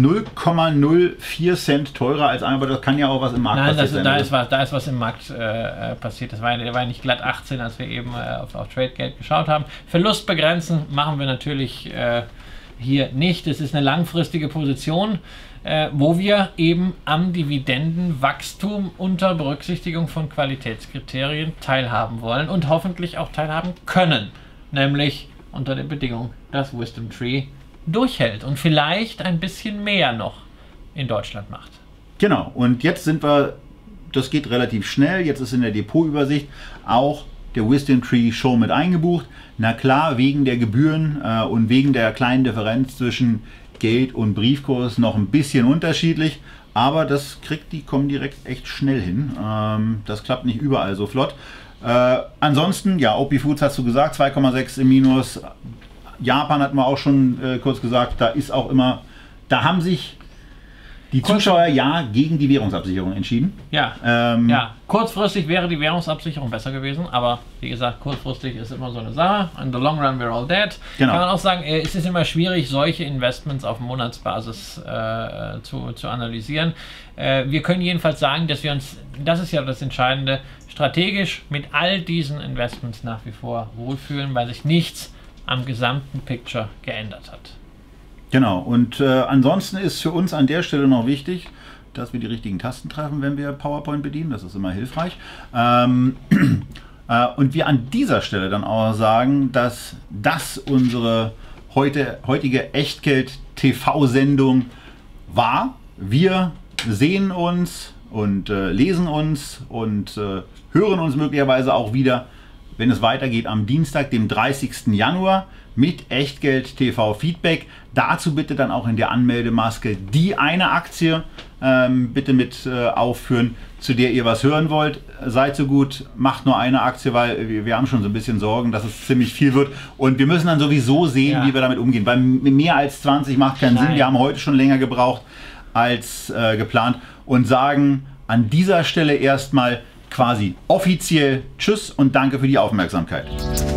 0,04 Cent teurer als aber das kann ja auch was im Markt passieren. Nein, da ist was im Markt passiert. Das war nicht glatt 18, als wir eben auf Tradegate geschaut haben. Verlust begrenzen machen wir natürlich hier nicht. Es ist eine langfristige Position, wo wir eben am Dividendenwachstum unter Berücksichtigung von Qualitätskriterien teilhaben wollen und hoffentlich auch teilhaben können. Nämlich unter der Bedingung, dass Wisdom Tree durchhält und vielleicht ein bisschen mehr noch in Deutschland macht. Genau, und jetzt sind wir, das geht relativ schnell, jetzt ist in der Depotübersicht auch der Wisdom Tree schon mit eingebucht. Na klar, wegen der Gebühren und wegen der kleinen Differenz zwischen Geld und Briefkurs noch ein bisschen unterschiedlich, aber die kommen direkt echt schnell hin. Das klappt nicht überall so flott. Ansonsten, ja, OP Foods hast du gesagt, 2,6 im Minus. Japan hatten wir auch schon kurz gesagt, da haben sich die Zuschauer gegen die Währungsabsicherung entschieden. Ja, kurzfristig wäre die Währungsabsicherung besser gewesen, aber wie gesagt, kurzfristig ist immer so eine Sache. In the long run we're all dead. Genau. Kann man auch sagen, es ist immer schwierig, solche Investments auf Monatsbasis zu analysieren. Wir können jedenfalls sagen, dass wir uns, das ist ja das Entscheidende, strategisch mit all diesen Investments nach wie vor wohlfühlen, weil sich nichts am gesamten Picture geändert hat. Genau, und ansonsten ist für uns an der Stelle noch wichtig, dass wir die richtigen Tasten treffen, wenn wir PowerPoint bedienen, das ist immer hilfreich. Und wir an dieser Stelle dann auch sagen, dass das unsere heutige Echtgeld-TV-Sendung war. Wir sehen uns und lesen uns und hören uns möglicherweise auch wieder, wenn es weitergeht am Dienstag, dem 30. Januar mit Echtgeld TV Feedback. Dazu bitte dann auch in der Anmeldemaske die eine Aktie bitte mit aufführen, zu der ihr was hören wollt. Seid so gut, macht nur eine Aktie, weil wir haben schon so ein bisschen Sorgen, dass es ziemlich viel wird. Und wir müssen dann sowieso sehen, wie wir damit umgehen. Weil mehr als 20 macht keinen Sinn. Wir haben heute schon länger gebraucht als geplant und sagen an dieser Stelle erstmal quasi offiziell Tschüss und danke für die Aufmerksamkeit.